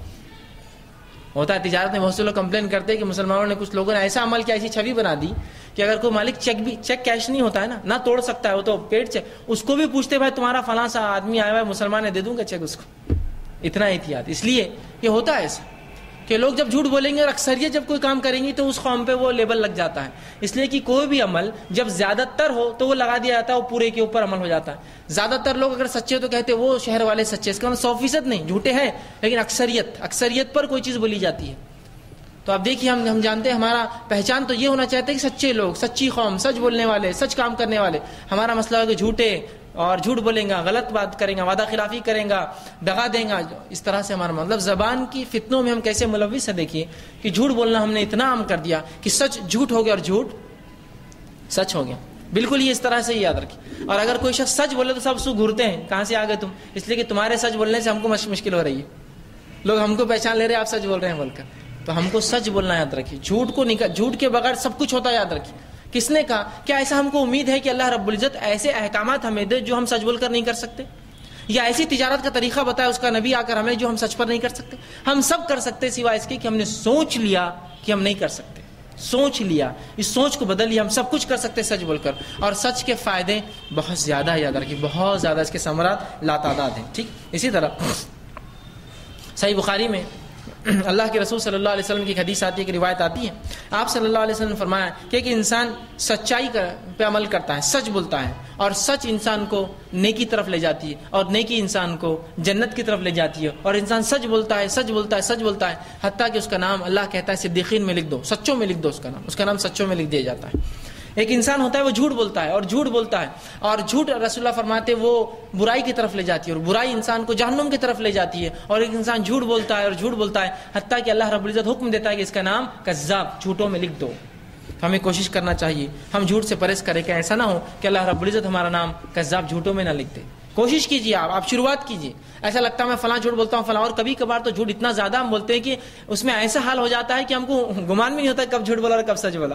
ہوتا ہے تجارت میں بہت سے لوگ کمپلین کرتے ہیں کہ مسلمانوں نے، کچھ لوگوں نے ایسا عمل کیا، ایسی چھوی بنا دی کہ اگر کوئی مالک چیک بھی، چیک کیش نہیں ہوتا ہے نا، نہ توڑ سکتا ہے وہ تو پیٹ چیک، اس کو بھی پوچھتے بھائی تمہارا فلاں سا آدمی آیا ہوا ہے مسلمان ہے، دے دوں گا چیک اس کو. اتنا احتیاط. اس لیے یہ ہوتا ہے ایسا کہ لوگ جب جھوٹ بولیں گے اور اکثریت جب کوئی کام کریں گی تو اس قوم پہ وہ لیبل لگ جاتا ہے. اس لیے کہ کوئی بھی عمل جب زیادہ تر ہو تو وہ لگا دیا جاتا ہے، وہ پورے کے اوپر عمل ہو جاتا ہے. زیادہ تر لوگ اگر سچے ہو تو کہتے ہیں وہ شہر والے سچے، اس کا مطلب سو فیصد نہیں، جھوٹے ہیں لیکن اکثریت اکثریت پر کوئی چیز بولی جاتی ہے. تو اب دیکھیے ہم ہم جانتے ہیں ہمارا پہچان تو یہ ہونا چاہتے ہیں کہ سچے لوگ، سچی قوم، سچ بولنے والے، سچ کام کرنے والے. ہمارا مسئلہ ہے کہ جھوٹے اور جھوٹ بولیں گا، غلط بات کریں گا، وعدہ خلافی کریں گا، دغا دیں گا، اس طرح سے ہمارا مطلب زبان کی فتنوں میں ہم کیسے ملوث ہیں. دیکھیے کہ جھوٹ بولنا ہم نے اتنا عام کر دیا کہ سچ جھوٹ ہو گیا اور جھوٹ سچ ہو گیا. بالکل یہ اس طرح سے ہی یاد رکھیں. اور اگر کوئی شخص سچ بولے تو سب اس کو گھورتے ہیں, کہاں سے آ گئے تم, اس لیے کہ تمہارے سچ بولنے سے ہم کو مشکل ہو رہی ہے, لوگ ہم کو پہچان لے رہے ہیں آپ سچ بول رہے ہیں بول کر. تو ہم کو سچ بولنا یاد رکھیے, جھوٹ کو نکال, جھوٹ کے بغیر سب کچھ ہوتا ہے یاد رکھیے. کس نے کہا؟ کیا ایسا ہم کو امید ہے کہ اللہ رب العزت ایسے احکامات ہمیں دے جو ہم سچ بول کر نہیں کر سکتے, یا ایسی تجارت کا طریقہ بتایا اس کا نبی آ کر ہمیں جو ہم سچ پر نہیں کر سکتے؟ ہم سب کر سکتے سوائے اس کے کہ ہم نے سوچ لیا کہ ہم نہیں کر سکتے, سوچ لیا, اس سوچ کو بدل لیا, ہم سب کچھ کر سکتے سچ بول کر. اور سچ کے فائدے بہت زیادہ ہے, یاد رکھیے بہت زیادہ, اس کے ثمرات لاتعداد ہیں. ٹھیک, اسی طرح صحیح بخاری میں اللہ کے رسول صلی اللہ علیہ وسلم کی ایک حدیث آتی ہے, کہ روایت آتی ہے, آپ صلی اللہ علیہ وسلم نے فرمایا کہ ایک انسان سچائی پہ عمل کرتا ہے, سچ بولتا ہے, اور سچ انسان کو نیکی طرف لے جاتی ہے, اور نیکی انسان کو جنت کی طرف لے جاتی ہے. اور انسان سچ بولتا ہے, سچ بولتا ہے, سچ بولتا ہے, حتیٰ کہ اس کا نام اللہ کہتا ہے صدیقین میں لکھ دو, سچوں میں لکھ دو, اس کا نام اس کا نام سچوں میں لکھ دیا جاتا ہے. ایک انسان ہوتا ہے وہ جھوٹ بولتا ہے اور جھوٹ بولتا ہے, اور جھوٹ رسول اللہ فرماتے وہ برائی کی طرف لے جاتی ہے, اور برائی انسان کو جہنم کی طرف لے جاتی ہے. اور ایک انسان جھوٹ بولتا ہے اور جھوٹ بولتا ہے حتیٰ کہ اللہ رب العزت حکم دیتا ہے کہ اس کا نام کذاب, جھوٹوں میں لکھ دو. ہمیں کوشش کرنا چاہیے ہم جھوٹ سے پرہیز کریں, کہ ایسا نہ ہو کہ اللہ رب العزت ہمارا نام کذاب جھوٹوں میں نہ لکھ دے. کوشش کیجیے, آپ آپ شروعات کیجیے. ایسا لگتا ہے میں فلاں جھوٹ بولتا ہوں فلاں, اور کبھی کبھار تو جھوٹ اتنا زیادہ ہم بولتے ہیں کہ اس میں ایسا حال ہو جاتا ہے کہ ہم کو گمان بھی نہیں ہوتا کب جھوٹ بولا اور کب سچ بولا.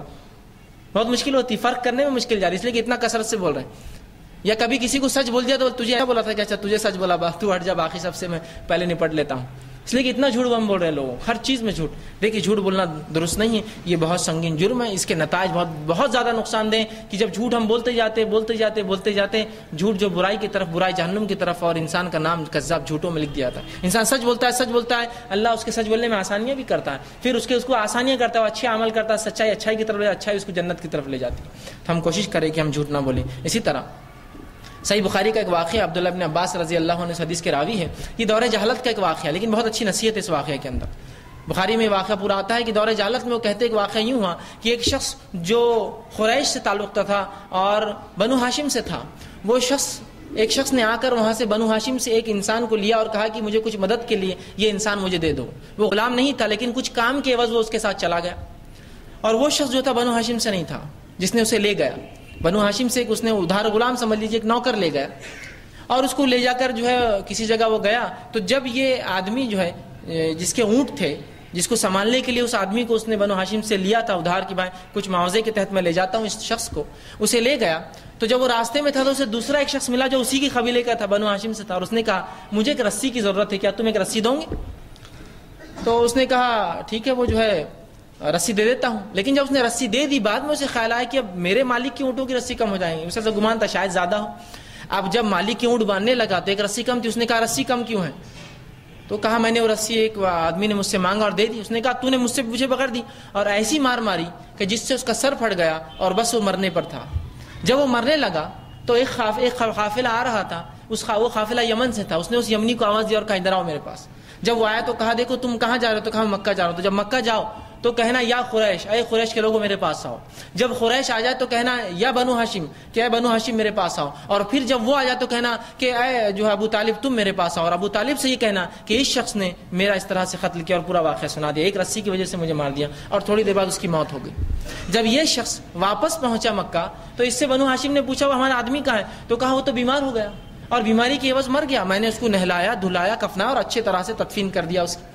بہت مشکل ہوتی ہے, فرق کرنے میں مشکل جا رہی ہے, اس لیے کہ اتنا کثرت سے بول رہے ہیں. یا کبھی کسی کو سچ بول دیا تو تجھے ایسا بولا تھا کہ اچھا تجھے سچ بولا, با تو ہٹ جا, باقی سب سے میں پہلے نپٹ لیتا ہوں. اس لیے کہ اتنا جھوٹ ہم بول رہے ہیں لوگوں, ہر چیز میں جھوٹ. دیکھیے جھوٹ بولنا درست نہیں ہے, یہ بہت سنگین جرم ہے, اس کے نتائج بہت بہت زیادہ نقصان دہ, کہ جب جھوٹ ہم بولتے جاتے بولتے جاتے بولتے جاتے جھوٹ جو برائی کی طرف, برائی جہنم کی طرف, اور انسان کا نام کذاب جھوٹوں میں لکھ دیا جاتا ہے. انسان سچ بولتا ہے سچ بولتا ہے اللہ اس کے سچ بولنے میں آسانیاں بھی کرتا ہے, پھر اس کے اس کو آسانیاں کرتا ہے, اچھے عمل کرتا ہے, سچائی اچھائی کی طرف لے, اچھائی اس کو جنت کی طرف لے جاتی ہے. تو ہم کوشش کریں کہ ہم جھوٹ نہ بولیں. اسی طرح صحیح بخاری کا ایک واقعہ, عبداللہ بن عباس رضی اللہ عنہ حدیث کے راوی ہے, یہ دور جہالت کا ایک واقعہ, لیکن بہت اچھی نصیحت ہے اس واقعے کے اندر. بخاری میں واقعہ پورا آتا ہے کہ دور جہالت میں وہ کہتے ہیں کہ واقعہ یوں ہوا کہ ایک شخص جو قریش سے تعلق رکھتا تھا اور بنو ہاشم سے تھا, وہ شخص ایک شخص نے آ کر وہاں سے بنو ہاشم سے ایک انسان کو لیا اور کہا کہ مجھے کچھ مدد کے لیے یہ انسان مجھے دے دو. وہ غلام نہیں تھا لیکن کچھ کام کے عوض وہ اس کے ساتھ چلا گیا. اور وہ شخص جو تھا بنو ہاشم سے نہیں تھا جس نے اسے لے گیا, بنو ہاشم سے اس نے ادھار غلام سمجھ لیجیے, ایک نوکر لے گیا, اور اس کو لے جا کر جو ہے کسی جگہ وہ گیا. تو جب یہ آدمی جو ہے جس کے اونٹ تھے, جس کو سنبھالنے کے لیے اس آدمی کو اس نے بنو ہاشم سے لیا تھا ادھار کی بھائی کچھ معاوضے کے تحت میں لے جاتا ہوں اس شخص کو, اسے لے گیا. تو جب وہ راستے میں تھا تو اسے دوسرا ایک شخص ملا جو اسی کی قبیلے کا تھا, بنو ہاشم سے تھا, اور اس نے کہا مجھے ایک رسی کی ضرورت ہے, کیا تم ایک رسی دو گے؟ تو اس نے کہا ٹھیک ہے, وہ جو ہے رسی دے دیتا ہوں. لیکن جب اس نے رسی دے دی, بعد میں اسے خیال آیا کہ اب میرے مالک کی اونٹوں کی رسی کم ہو جائیں گی, اسے تو گمان تھا شاید زیادہ ہو. اب جب مالک کی اونٹ باندھنے لگا تو ایک رسی کم تھی, اس نے کہا رسی کم کیوں ہے؟ تو کہا میں نے وہ رسی ایک آدمی نے مجھ سے مانگا اور دے دی. اس نے کہا تو نے مجھ سے پوچھے بغیر دی, اور ایسی مار ماری کہ جس سے اس کا سر پھٹ گیا اور بس وہ مرنے پر تھا. جب وہ مرنے لگا تو ایک خاف ایک قافلہ آ رہا تھا, اس وہ قافلہ یمن سے تھا. اس نے اس یمنی کو آواز دی اور کہا ادھر آؤ میرے پاس. جب وہ آیا تو کہا دیکھو تم کہاں جا رہے ہو؟ تو کہا مکہ جا رہا ہوں. تو جب مکہ جاؤ تو کہنا یا قریش, اے قریش کے لوگوں میرے پاس آؤ. جب قریش آ جائے تو کہنا یا بنو ہاشم, کہ اے بنو ہاشم میرے پاس آؤ. اور پھر جب وہ آ جائے تو کہنا کہ اے جو ہے ابو طالب تم میرے پاس آؤ. اور ابو طالب سے یہ کہنا کہ اس شخص نے میرا اس طرح سے قتل کیا اور پورا واقعہ سنا دیا, ایک رسی کی وجہ سے مجھے مار دیا, اور تھوڑی دیر بعد اس کی موت ہو گئی. جب یہ شخص واپس پہنچا مکہ تو اس سے بنو ہاشم نے پوچھا وہ ہمارا آدمی کہاں ہے؟ تو کہا وہ تو بیمار ہو گیا اور بیماری کی عوض مر گیا. میں نے اس کو نہلایا دھلایا کفنا اور اچھے طرح سے تدفین کر دیا اس کی.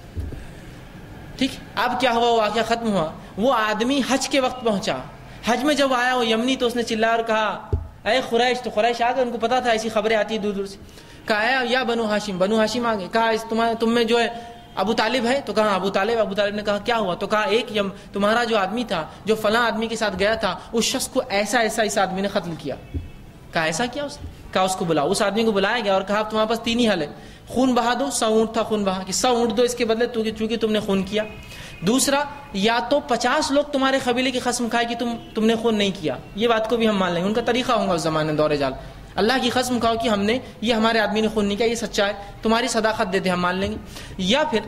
ٹھیک, اب کیا ہوا, واقعہ ختم ہوا. وہ آدمی حج کے وقت پہنچا, حج میں جب آیا وہ یمنی تو اس نے چلایا اور کہا اے قریش. تو قریش آ گئے, ان کو پتا تھا ایسی خبریں آتی ہیں دور دور سے. کہا یا بنو ہاشم, بنو ہاشم آ گئے. کہا تم میں جو ہے ابو طالب ہے؟ تو کہا ابو طالب. ابو طالب نے کہا کیا ہوا؟ تو کہا ایک یم تمہارا جو آدمی تھا جو فلاں آدمی کے ساتھ گیا تھا اس شخص کو ایسا ایسا اس آدمی نے قتل کیا. کہا ایسا کیا اس نے؟ کہا اس کو بلاؤ. اس آدمی کو بلایا گیا اور کہا تمہارے پاس تین ہی حل ہے, خون بہا دو. سو اونٹ تھا خون بہا, کہ سو اونٹ دو اس کے بدلے چونکہ تم نے خون کیا. دوسرا, یا تو پچاس لوگ تمہارے قبیلے کی قسم کھائے کہ تم تم نے خون نہیں کیا. یہ بات کو بھی ہم مان لیں گے, ان کا طریقہ ہوگا اس زمانے دور جال. اللہ کی قسم کھاؤ کہ ہم نے یہ ہمارے آدمی نے خون نہیں کیا, یہ سچا ہے, تمہاری صداقت دے دے ہم مان لیں گے. یا پھر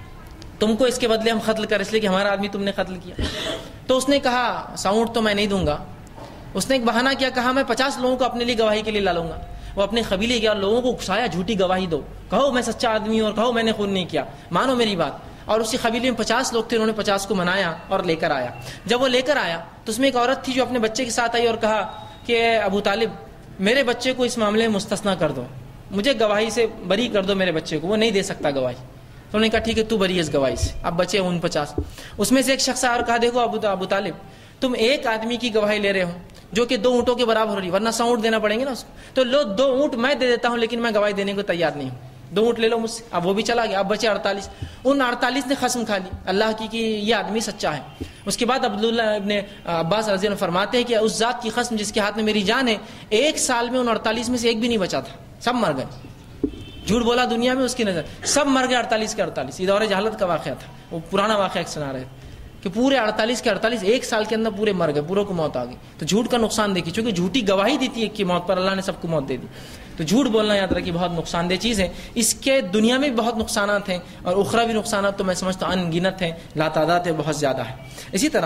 تم کو اس کے بدلے ہم قتل کر اس لیے کہ ہمارا آدمی تم نے قتل کیا. تو اس نے کہا سو اونٹ تو میں نہیں دوں گا. اس نے ایک بہانہ کیا, کہا میں پچاس لوگوں کو اپنے لیے گواہی کے لیے لا لوں گا. وہ اپنے قبیلے گیا اور لوگوں کو اکسایا جھوٹی گواہی دو, کہو میں سچا آدمی ہوں اور کہو میں نے خون نہیں کیا, مانو میری بات. اور اسی قبیلے میں پچاس لوگ تھے, انہوں نے پچاس کو منایا اور لے کر آیا. جب وہ لے کر آیا تو اس میں ایک عورت تھی جو اپنے بچے کے ساتھ آئی اور کہا کہ ابو طالب میرے بچے کو اس معاملے میں مستثنا کر دو، مجھے گواہی سے بری کر دو میرے بچے کو، وہ نہیں دے سکتا گواہی۔ تو انہوں نے کہا ٹھیک ہے تو بری ہے اس گواہی سے۔ اب بچے ان پچاس، اس میں سے ایک شخص اور کہا دیکھو ابو ابو طالب تم ایک آدمی کی گواہی لے رہے ہو جو کہ دو اونٹوں کے برابر ہو رہی، ورنہ سو اونٹ دینا پڑیں گے نا اس کو، تو لو دو اونٹ میں دے دیتا ہوں لیکن میں گواہی دینے کو تیار نہیں ہوں، دو اونٹ لے لو مجھ سے۔ اب وہ بھی چلا گیا، اب بچے اڑتالیس، ان اڑتالیس نے قسم کھا لی اللہ کی کہ یہ آدمی سچا ہے۔ اس کے بعد عبداللہ ابن عباس رضی اللہ عنہ فرماتے ہیں کہ اس ذات کی قسم جس کے ہاتھ میں میری جان ہے، ایک سال میں ان اڑتالیس میں سے ایک بھی نہیں بچا تھا، سب مر گئے۔ جھوٹ بولا دنیا میں اس کی نظر، سب مر گئے اڑتالیس کے اڑتالیس۔ یہ دور جہالت کا واقعہ تھا، وہ پرانا واقعہ ایک سنا رہے تھے کہ پورے اڑتالیس کے اڑتالیس ایک سال کے اندر پورے مر گئے، پوروں کو موت آ گئی۔ تو جھوٹ کا نقصان دیکھیے، چونکہ جھوٹی گواہی دیتی ہے کہ موت پر، اللہ نے سب کو موت دے دی۔ تو جھوٹ بولنا یاد رکھیے بہت نقصان دہ چیز ہے، اس کے دنیا میں بھی بہت نقصانات ہیں اور اخروی نقصانات تو میں سمجھتا ہوں ان گنت ہیں، لا تعداد ہے، بہت زیادہ ہے۔ اسی طرح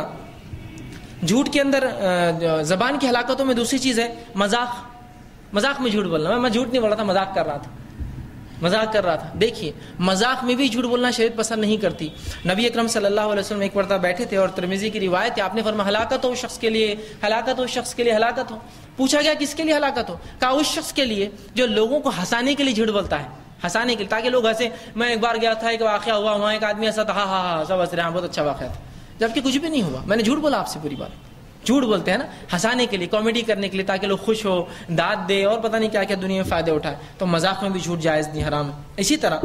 جھوٹ کے اندر زبان کی ہلاکتوں میں دوسری چیز ہے مذاق، مذاق میں جھوٹ بولنا۔ میں جھوٹ نہیں بول رہا تھا، مذاق کر رہا تھا، مذاق کر رہا تھا۔ دیکھیے مذاق میں بھی جھوٹ بولنا شریعت پسند نہیں کرتی۔ نبی اکرم صلی اللہ علیہ وسلم ایک مرتبہ بیٹھے تھے اور ترمذی کی روایت ہے، آپ نے فرمایا ہلاکت ہو اس شخص کے لیے، ہلاکت ہو اس شخص کے لیے، ہلاکت ہو۔ پوچھا گیا کس کے لیے ہلاکت ہو؟ کہا اس شخص کے لیے جو لوگوں کو ہنسانے کے لیے جھوٹ بولتا ہے، ہنسانے کے لیے تاکہ لوگ ہنسے۔ میں ایک بار گیا تھا، ایک واقعہ ہوا، وہاں ایک آدمی ایسا تھا، ہاں ہاں ہاں سب ہنس رہے ہیں، بہت اچھا واقعہ تھا، جبکہ کچھ بھی نہیں ہوا۔ میں نے جھوٹ بولا آپ سے پوری بات۔ جھوٹ بولتے ہیں نا ہنسانے کے لیے، کامیڈی کرنے کے لیے، تاکہ لوگ خوش ہو، داد دے اور پتہ نہیں کیا کیا دنیا میں فائدے اٹھائے۔ تو مذاق میں بھی جھوٹ جائز نہیں، حرام ہے۔ اسی طرح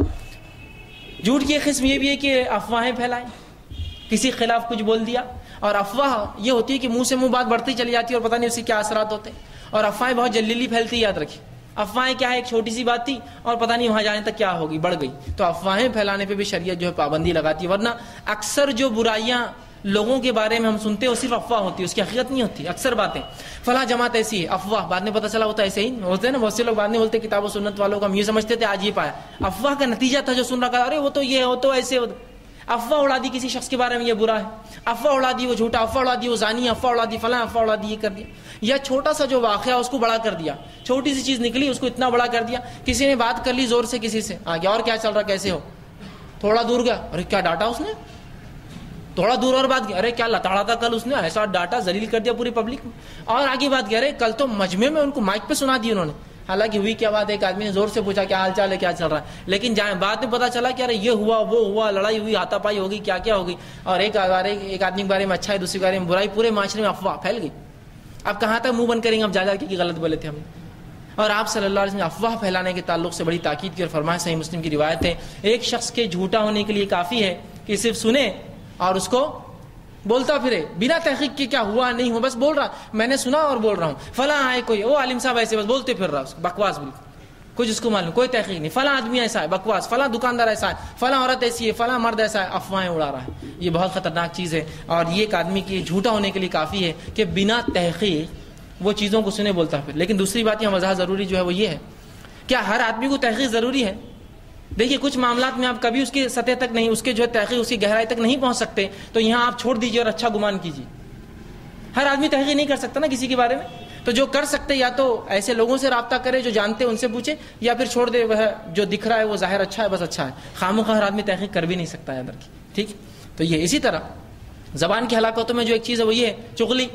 جھوٹ کی ایک قسم یہ بھی ہے کہ افواہیں پھیلائیں، کسی کے خلاف کچھ بول دیا۔ اور افواہ یہ ہوتی ہے کہ منہ سے منہ بات بڑھتی چلی جاتی ہے اور پتہ نہیں اس سے کیا اثرات ہوتے ہیں۔ اور افواہیں بہت جلدی پھیلتی، یاد رکھیے۔ افواہیں کیا ہے، ایک چھوٹی سی بات تھی اور پتہ نہیں وہاں جانے تک کیا ہوگی، بڑھ گئی۔ تو افواہیں پھیلانے پہ بھی شریعت جو ہے پابندی لگاتی ہے، ورنہ اکثر جو برائیاں لوگوں کے بارے میں ہم سنتے ہیں وہ صرف افواہ ہوتی ہے، اس کی حقیقت نہیں ہوتی۔ اکثر باتیں فلاں جماعت ایسی ہے، افواہ، بعد میں پتہ چلا ہوتا ہے ایسے ہی ہوتے ہیں نا، بہت سے لوگ بعد میں بولتے کتاب و سنت والوں کا، ہم یہ سمجھتے تھے آج یہ پایا، افواہ کا نتیجہ تھا جو سن رہا تھا، ارے وہ تو یہ ہے، وہ تو ایسے ہو، افواہ اڑا دی کسی شخص کے بارے میں یہ برا ہے، افواہ اڑا دی وہ جھوٹا، افواہ اڑا دی وہ زانی، افواہ اڑا دی فلاں، افواہ اڑا دی یہ کر دیا، یا چھوٹا سا جو واقعہ اس کو بڑا کر دیا، چھوٹی سی چیز نکلی اس کو اتنا بڑا کر دیا۔ کسی نے بات کر لی زور سے کسی سے، آ گیا اور کیا چل رہا کیسے ہو، تھوڑا دور گیا، ارے کیا ڈانٹا اس نے، تھوڑا دور اور بات کیا، ارے کیا لتاڑا تھا کل اس نے، ایسا ڈاٹا ذلیل کر دیا پوری پبلک میں، اور آگے بات کیا، ارے کل تو مجمع میں ان کو مائک پہ سنا دی انہوں نے، حالانکہ ہوئی کیا بات ہے، ایک آدمی نے زور سے پوچھا کیا حال چال ہے، کیا چل رہا ہے، لیکن جہاں بعد میں پتا چلا کہ ارے یہ ہوا وہ ہوا، لڑائی ہوئی، ہاتھا پائی ہوگی، کیا کیا ہوگی، اور ایک ایک آدمی کے بارے میں اچھا ہے، دوسرے کے بارے میں برائی، پورے معاشرے میں افواہ پھیل گئی۔ اب کہاں تک منہ بند کریں گے، اب جا جا کے غلط بولے تھے ہم نے۔ اور آپ صلی اللہ علیہ وسلم نے افواہ پھیلانے کے تعلق سے بڑی تاکید کی اور فرمایا، صحیح مسلم کی روایت ہے، ایک شخص کے جھوٹا ہونے کے لیے کافی ہے کہ صرف سنے اور اس کو بولتا پھرے، بنا تحقیق کے کیا ہوا نہیں ہوا، بس بول رہا میں نے سنا اور بول رہا ہوں، فلاں آئے کوئی، وہ عالم صاحب ایسے بس بولتے پھر رہا، اس بکواس، بالکل کچھ اس کو معلوم، کوئی تحقیق نہیں، فلاں آدمی ایسا ہے بکواس، فلاں دکاندار ایسا ہے، فلاں عورت ایسی ہے، فلاں مرد ایسا ہے، افواہیں اڑا رہا ہے۔ یہ بہت خطرناک چیز ہے، اور یہ ایک آدمی کی جھوٹا ہونے کے لیے کافی ہے کہ بنا تحقیق وہ چیزوں کو سنے بولتا پھر۔ لیکن دوسری بات یہاں وضاحت ضروری جو ہے وہ یہ ہے، کیا ہر آدمی کو تحقیق ضروری ہے؟ دیکھیے کچھ معاملات میں آپ کبھی اس کی سطح تک نہیں، اس کے جو ہے تحقیق اس کی گہرائی تک نہیں پہنچ سکتے، تو یہاں آپ چھوڑ دیجیے اور اچھا گمان کیجیے۔ ہر آدمی تحقیق نہیں کر سکتا نا کسی کے بارے میں، تو جو کر سکتے یا تو ایسے لوگوں سے رابطہ کرے جو جانتے ان سے پوچھے، یا پھر چھوڑ دے وہ جو دکھ رہا ہے وہ ظاہر اچھا ہے بس اچھا ہے، خامخواہ ہر آدمی تحقیق کر بھی نہیں سکتا ہے اندر کی، ٹھیک۔ تو یہ اسی طرح زبان کی ہلاکتوں میں جو ایک چیز ہے وہ یہ ہے چغلی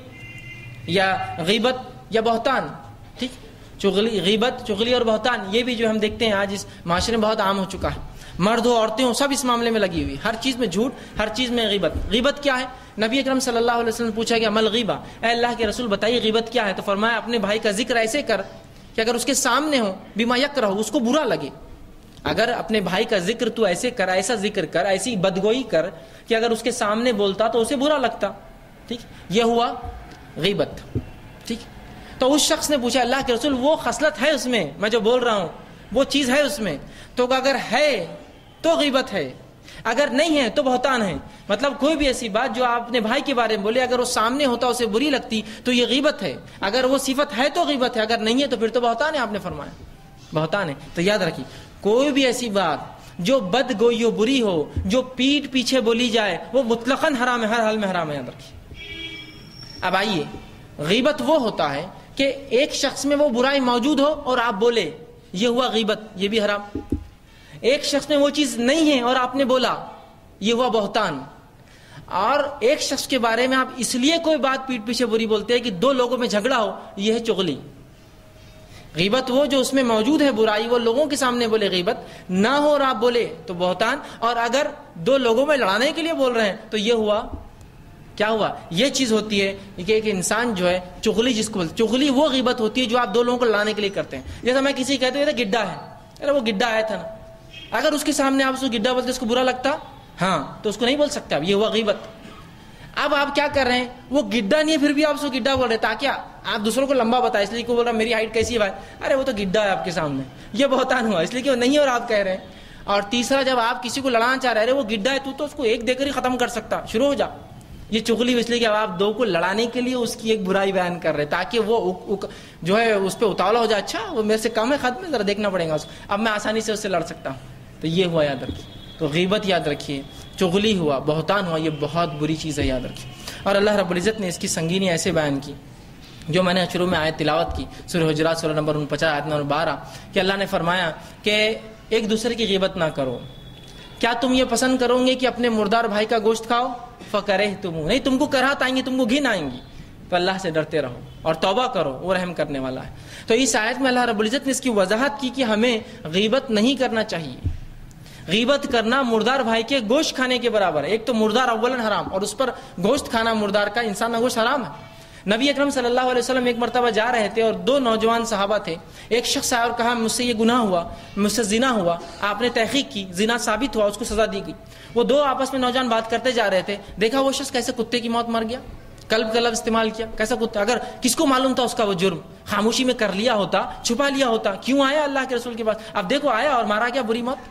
یا غیبت یا بہتان، ٹھیک۔ چغلی، غیبت، چغلی اور بہتان، یہ بھی جو ہم دیکھتے ہیں آج اس معاشرے میں بہت عام ہو چکا ہے، مرد ہو عورتیں ہوں سب اس معاملے میں لگی ہوئی، ہر چیز میں جھوٹ، ہر چیز میں غیبت۔ غیبت کیا ہے؟ نبی اکرم صلی اللہ علیہ وسلم نے پوچھا گیا مل غیبہ، اے اللہ کے رسول بتائیے غیبت کیا ہے؟ تو فرمایا اپنے بھائی کا ذکر ایسے کر کہ اگر اس کے سامنے ہو بما یکرہ، اس کو برا لگے۔ اگر اپنے بھائی کا ذکر تو ایسے کر، ایسا ذکر کر، ایسی بدگوئی کر کہ اگر اس کے سامنے بولتا تو اسے برا لگتا، ٹھیک، یہ ہوا غیبت، ٹھیک۔ تو اس شخص نے پوچھا اللہ کے رسول وہ خصلت ہے اس میں، میں جو بول رہا ہوں وہ چیز ہے اس میں؟ تو اگر ہے تو غیبت ہے، اگر نہیں ہے تو بہتان ہے۔ مطلب کوئی بھی ایسی بات جو آپ اپنے بھائی کے بارے میں بولے، اگر وہ سامنے ہوتا اسے بری لگتی تو یہ غیبت ہے، اگر وہ صفت ہے تو غیبت ہے، اگر نہیں ہے تو پھر تو بہتان ہے، آپ نے فرمایا بہتان ہے۔ تو یاد رکھیے کوئی بھی ایسی بات جو بد گوئی ہو، بری ہو، جو پیٹ پیچھے بولی جائے، وہ مطلقاً حرام ہے، ہر حال میں حرام ہے، یاد رکھیے۔ اب آئیے، غیبت وہ ہوتا ہے کہ ایک شخص میں وہ برائی موجود ہو اور آپ بولے، یہ ہوا غیبت، یہ بھی حرام۔ ایک شخص میں وہ چیز نہیں ہے اور آپ نے بولا، یہ ہوا بہتان۔ اور ایک شخص کے بارے میں آپ اس لیے کوئی بات پیٹ پیچھے بری بولتے ہیں کہ دو لوگوں میں جھگڑا ہو، یہ ہے چغلی۔ غیبت وہ جو اس میں موجود ہے برائی، وہ لوگوں کے سامنے بولے، غیبت نہ ہو اور آپ بولے تو بہتان، اور اگر دو لوگوں میں لڑانے کے لیے بول رہے ہیں تو یہ ہوا کیا ہوا، یہ چیز ہوتی ہے کہ ایک انسان جو ہے چغلی جس کو بولتے، چغلی وہ غیبت ہوتی ہے جو آپ دو لوگوں کو لڑانے کے لیے کرتے ہیں۔ جیسا میں کسی کہتے ہیں گڈھا ہے، ارے وہ گڈھا آیا تھا نا، اگر اس کے سامنے آپ اس کو گڈھا بولتے اس کو برا لگتا ہاں تو اس کو نہیں بول سکتے آپ، یہ ہوا غیبت۔ اب آپ کیا کر رہے ہیں، وہ گڈھا نہیں ہے پھر بھی آپ اس کو گڈھا بول رہے ہیں تاکہ آپ دوسروں کو لمبا بتائیں، اس لیے کہ بول رہا میری ہائٹ کیسی ہے بھائی، ارے وہ تو گڈھا ہے آپ کے سامنے، یہ بہتان ہوا اس لیے کہ وہ نہیں ہے اور آپ کہہ رہے ہیں۔ اور تیسرا، جب آپ کسی کو لڑانا چاہ رہے ہیں، وہ گڈھا ہے تو تو اس کو ایک دے کر ہی ختم کر سکتا، شروع ہو جا، یہ چغلی اس لیے کہ اب آپ دو کو لڑانے کے لیے اس کی ایک برائی بیان کر رہے ہیں تاکہ وہ جو ہے اس پہ اتاولا ہو جائے، اچھا وہ میرے سے کم ہے، ختم ہے، ذرا دیکھنا پڑے گا اس کو، اب میں آسانی سے اس سے لڑ سکتا ہوں، تو یہ ہوا، یاد رکھیے۔ تو غیبت یاد رکھیے، چغلی ہوا، بہتان ہوا، یہ بہت بری چیز ہے، یاد رکھیے۔ اور اللہ رب العزت نے اس کی سنگینی ایسے بیان کی جو میں نے شروع میں آیت تلاوت کی، سورہ حجرات سورہ نمبر انچاس آیت نمبر بارہ، کہ اللہ نے فرمایا کہ ایک دوسرے کی غیبت نہ کرو۔ کیا تم یہ پسند کرو گے کہ اپنے مردار بھائی کا گوشت کھاؤ؟ فَكَرِهْتُمُوهُ، نہیں تم کو کراہت آئیں گی، تم کو گھن آئیں گی، تو اللہ سے ڈرتے رہو اور توبہ کرو، وہ رحم کرنے والا ہے۔ تو اس آیت میں اللہ رب العزت نے اس کی وضاحت کی کہ ہمیں غیبت نہیں کرنا چاہیے۔ غیبت کرنا مردار بھائی کے گوشت کھانے کے برابر ہے۔ ایک تو مردار اولاً حرام، اور اس پر گوشت کھانا مردار کا، انسان کا گوشت حرام ہے۔ نبی اکرم صلی اللہ علیہ وسلم ایک مرتبہ جا رہے تھے اور دو نوجوان صحابہ تھے، ایک شخص آیا اور کہا مجھ سے یہ گناہ ہوا، مجھ سے زنا ہوا، آپ نے تحقیق کی، زنا ثابت ہوا، اس کو سزا دی گئی۔ وہ دو آپس میں نوجوان بات کرتے جا رہے تھے، دیکھا وہ شخص کیسے کتے کی موت مر گیا، قلب کا لفظ استعمال کیا، کیسا کتا، اگر کس کو معلوم تھا اس کا وہ جرم، خاموشی میں کر لیا ہوتا، چھپا لیا ہوتا، کیوں آیا اللہ کے رسول کے پاس، اب دیکھو آیا اور مارا کیا، بری موت۔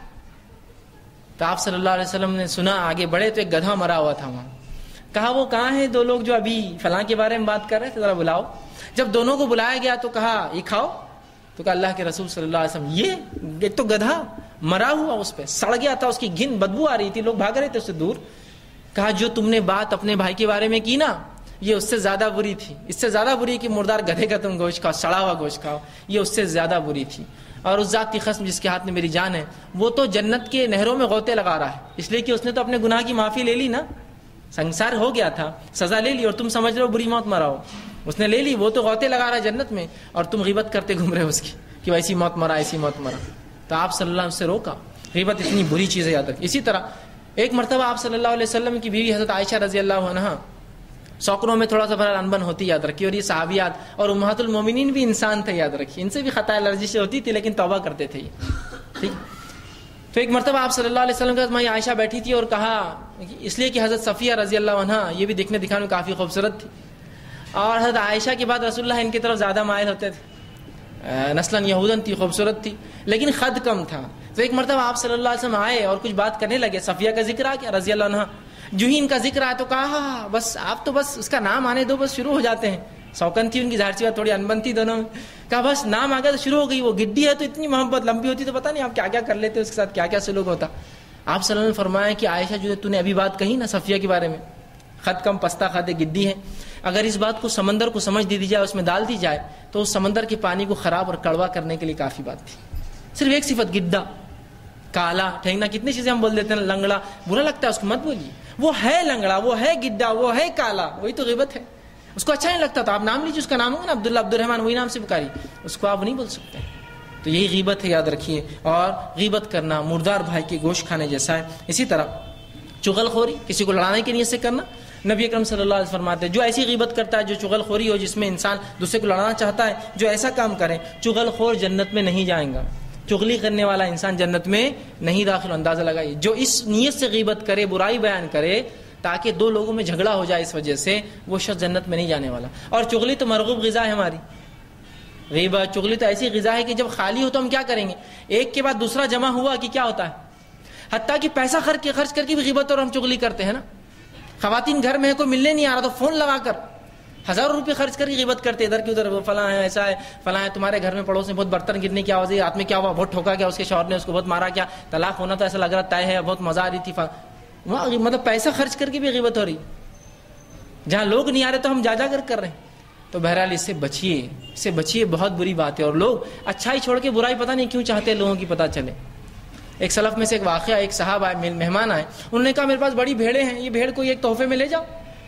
تو آپ صلی اللہ علیہ وسلم نے سنا، آگے بڑھے تو ایک گدھا مرا ہوا تھا وہاں، کہا وہ کہاں ہیں دو لوگ جو ابھی فلاں کے بارے میں بات کر رہے تھے، ذرا بلاؤ۔ جب دونوں کو بلایا گیا تو کہا یہ کھاؤ، تو کہا اللہ کے رسول صلی اللہ علیہ وسلم یہ ایک تو گدھا مرا ہوا، اس پہ سڑ گیا تھا، اس کی گھن بدبو آ رہی تھی، لوگ بھاگ رہے تھے اس سے دور۔ کہا جو تم نے بات اپنے بھائی کے بارے میں کی نا، یہ اس سے زیادہ بری تھی، اس سے زیادہ بری کہ مردار گدھے کا تم گوشت کھاؤ، سڑا ہوا گوشت کھاؤ، یہ اس سے زیادہ بری تھی۔ اور اس ذات کی قسم جس کے ہاتھ میں میری جان ہے، وہ تو جنت کے نہروں میں غوطے لگا رہا ہے، اس لیے کہ اس نے تو اپنے گناہ کی معافی لے لی نا، سنسار ہو گیا تھا، سزا لے لی، اور تم سمجھ رہے ہو بری موت مرا ہو، اس نے لے لی، وہ تو غوطے لگا رہا ہے جنت میں، اور تم غیبت کرتے گھوم رہے ہو اس کی کہ ایسی موت مرا، ایسی موت مرا۔ تو آپ صلی اللہ علیہ وسلم سے روکا، غیبت اتنی بری چیز ہے، یاد رکھیں۔ اسی طرح ایک مرتبہ آپ صلی اللہ علیہ وسلم کی بیوی حضرت عائشہ رضی اللہ عنہا، سوکروں میں تھوڑا سا بڑا انبن ہوتی، یاد رکھیے، اور یہ صحابیات اور امہات المومنین بھی انسان تھے، یاد رکھیے، ان سے بھی خطا لرزش ہوتی تھی لیکن توبہ کرتے تھے یہ، ٹھیک۔ تو ایک مرتبہ آپ صلی اللہ علیہ وسلم کے ساتھ ماں عائشہ بیٹھی تھی اور کہا، اس لیے کہ حضرت صفیہ رضی اللہ عنہا یہ بھی دیکھنے دکھانے میں کافی خوبصورت تھی، اور حضرت عائشہ کے بعد رسول اللہ ان کی طرف زیادہ مائل ہوتے تھے، نسلاً یہودن تھی، خوبصورت تھی لیکن خد کم تھا۔ تو ایک مرتبہ آپ صلی اللہ علیہ وسلم آئے اور کچھ بات کرنے لگے، صفیہ کا ذکر آ گیا رضی اللہ عنہا، جو ہی ان کا ذکر آیا تو کہا بس آپ تو بس اس کا نام آنے دو، بس شروع ہو جاتے ہیں، سوکن تھی ان کی، ظاہر سی بات تھوڑی انبن تھی دونوں میں، کہا بس نام آ گیا تو شروع ہو گئی، وہ گڈی ہے تو اتنی محبت، لمبی ہوتی تو پتہ نہیں آپ کیا کیا کر لیتے، اس کے ساتھ کیا کیا سلوک ہوتا۔ آپ صلی اللہ علیہ وسلم نے فرمایا کہ عائشہ جو تو نے ابھی بات کہی نا صفیہ کے بارے میں، خط کم پستہ خط گڈی ہے، اگر اس بات کو سمندر کو سمجھ دی جائے، اس میں ڈال دی جائے تو اس سمندر کے پانی کو خراب اور کڑوا کرنے کے لیے کافی بات تھی۔ صرف ایک صفت، گڈا، کالا، ٹھینگنا، کتنی چیزیں ہم بول دیتے ہیں، لنگڑا، برا لگتا ہے اس کو مت بولیے، وہ ہے لنگڑا، وہ ہے گڈا، وہ ہے کالا، وہی تو غیبت ہے، اس کو اچھا نہیں لگتا تو آپ نام لیجیے، اس کا نام ہوگا نا عبداللہ، عبد الرحمن، وہی نام سے پکاری، اس کو آپ نہیں بول سکتے، تو یہی غیبت ہے، یاد رکھیے۔ اور غیبت کرنا مردار بھائی کے گوشت کھانے جیسا ہے۔ اسی طرح چغل خوری، کسی کو لڑانے کی نیت سے کرنا، نبی اکرم صلی اللہ علیہ وسلم فرماتے ہیں جو ایسی غیبت کرتا ہے، جو چغل خوری ہو، جس میں انسان دوسرے کو لڑانا چاہتا ہے، جو ایسا کام کرے، چغل خور جنت میں نہیں جائیں گا، چغلی کرنے والا انسان جنت میں نہیں داخل۔ اندازہ لگائیے، جو اس نیت سے غیبت کرے، برائی بیان کرے تاکہ دو لوگوں میں جھگڑا ہو جائے اس وجہ سے، وہ شخص جنت میں نہیں جانے والا۔ اور چغلی تو مرغوب غذا ہے ہماری، غیبت چغلی تو ایسی غذا ہے کہ جب خالی ہو تو ہم کیا کریں گے، ایک کے بعد دوسرا جمع ہوا کہ کیا ہوتا ہے، حتیٰ کہ پیسہ خرچ کے خرچ کر کے بھی غیبت اور ہم چغلی کرتے ہیں نا۔ خواتین گھر میں ہے، کوئی ملنے نہیں آ رہا تو فون لگا کر ہزاروں روپے خرچ کر کے غیبت کرتے، ادھر کی ادھر، فلاں ہے، ایسا ہے، فلاں ہے، تمہارے گھر میں پڑوس میں بہت برتن گرنے کی آواز ہے، رات میں کیا ہوا، بہت ٹھوکا کیا، اس کے شوہر نے اس کو بہت مارا کیا، طلاق ہونا تو ایسا لگ رہا طے ہے، بہت مزہ آ رہی تھی، وہاں مطلب پیسہ خرچ کر کے بھی غیبت ہو رہی، جہاں لوگ نہیں آ رہے تو ہم جا جا کر کر رہے ہیں۔ تو بہرحال اس سے بچیے، اس سے بچیے، بہت بری بات ہے۔ اور لوگ اچھائی چھوڑ کے برائی پتہ نہیں کیوں چاہتے ہیں لوگوں کی پتہ چلے۔ ایک سلف میں سے ایک واقعہ، ایک صاحب آئے، مہمان آئے، انہوں نے کہا میرے پاس بڑی بھیڑیں ہیں، یہ بھیڑ کو ایک تحفے میں لے جاؤ.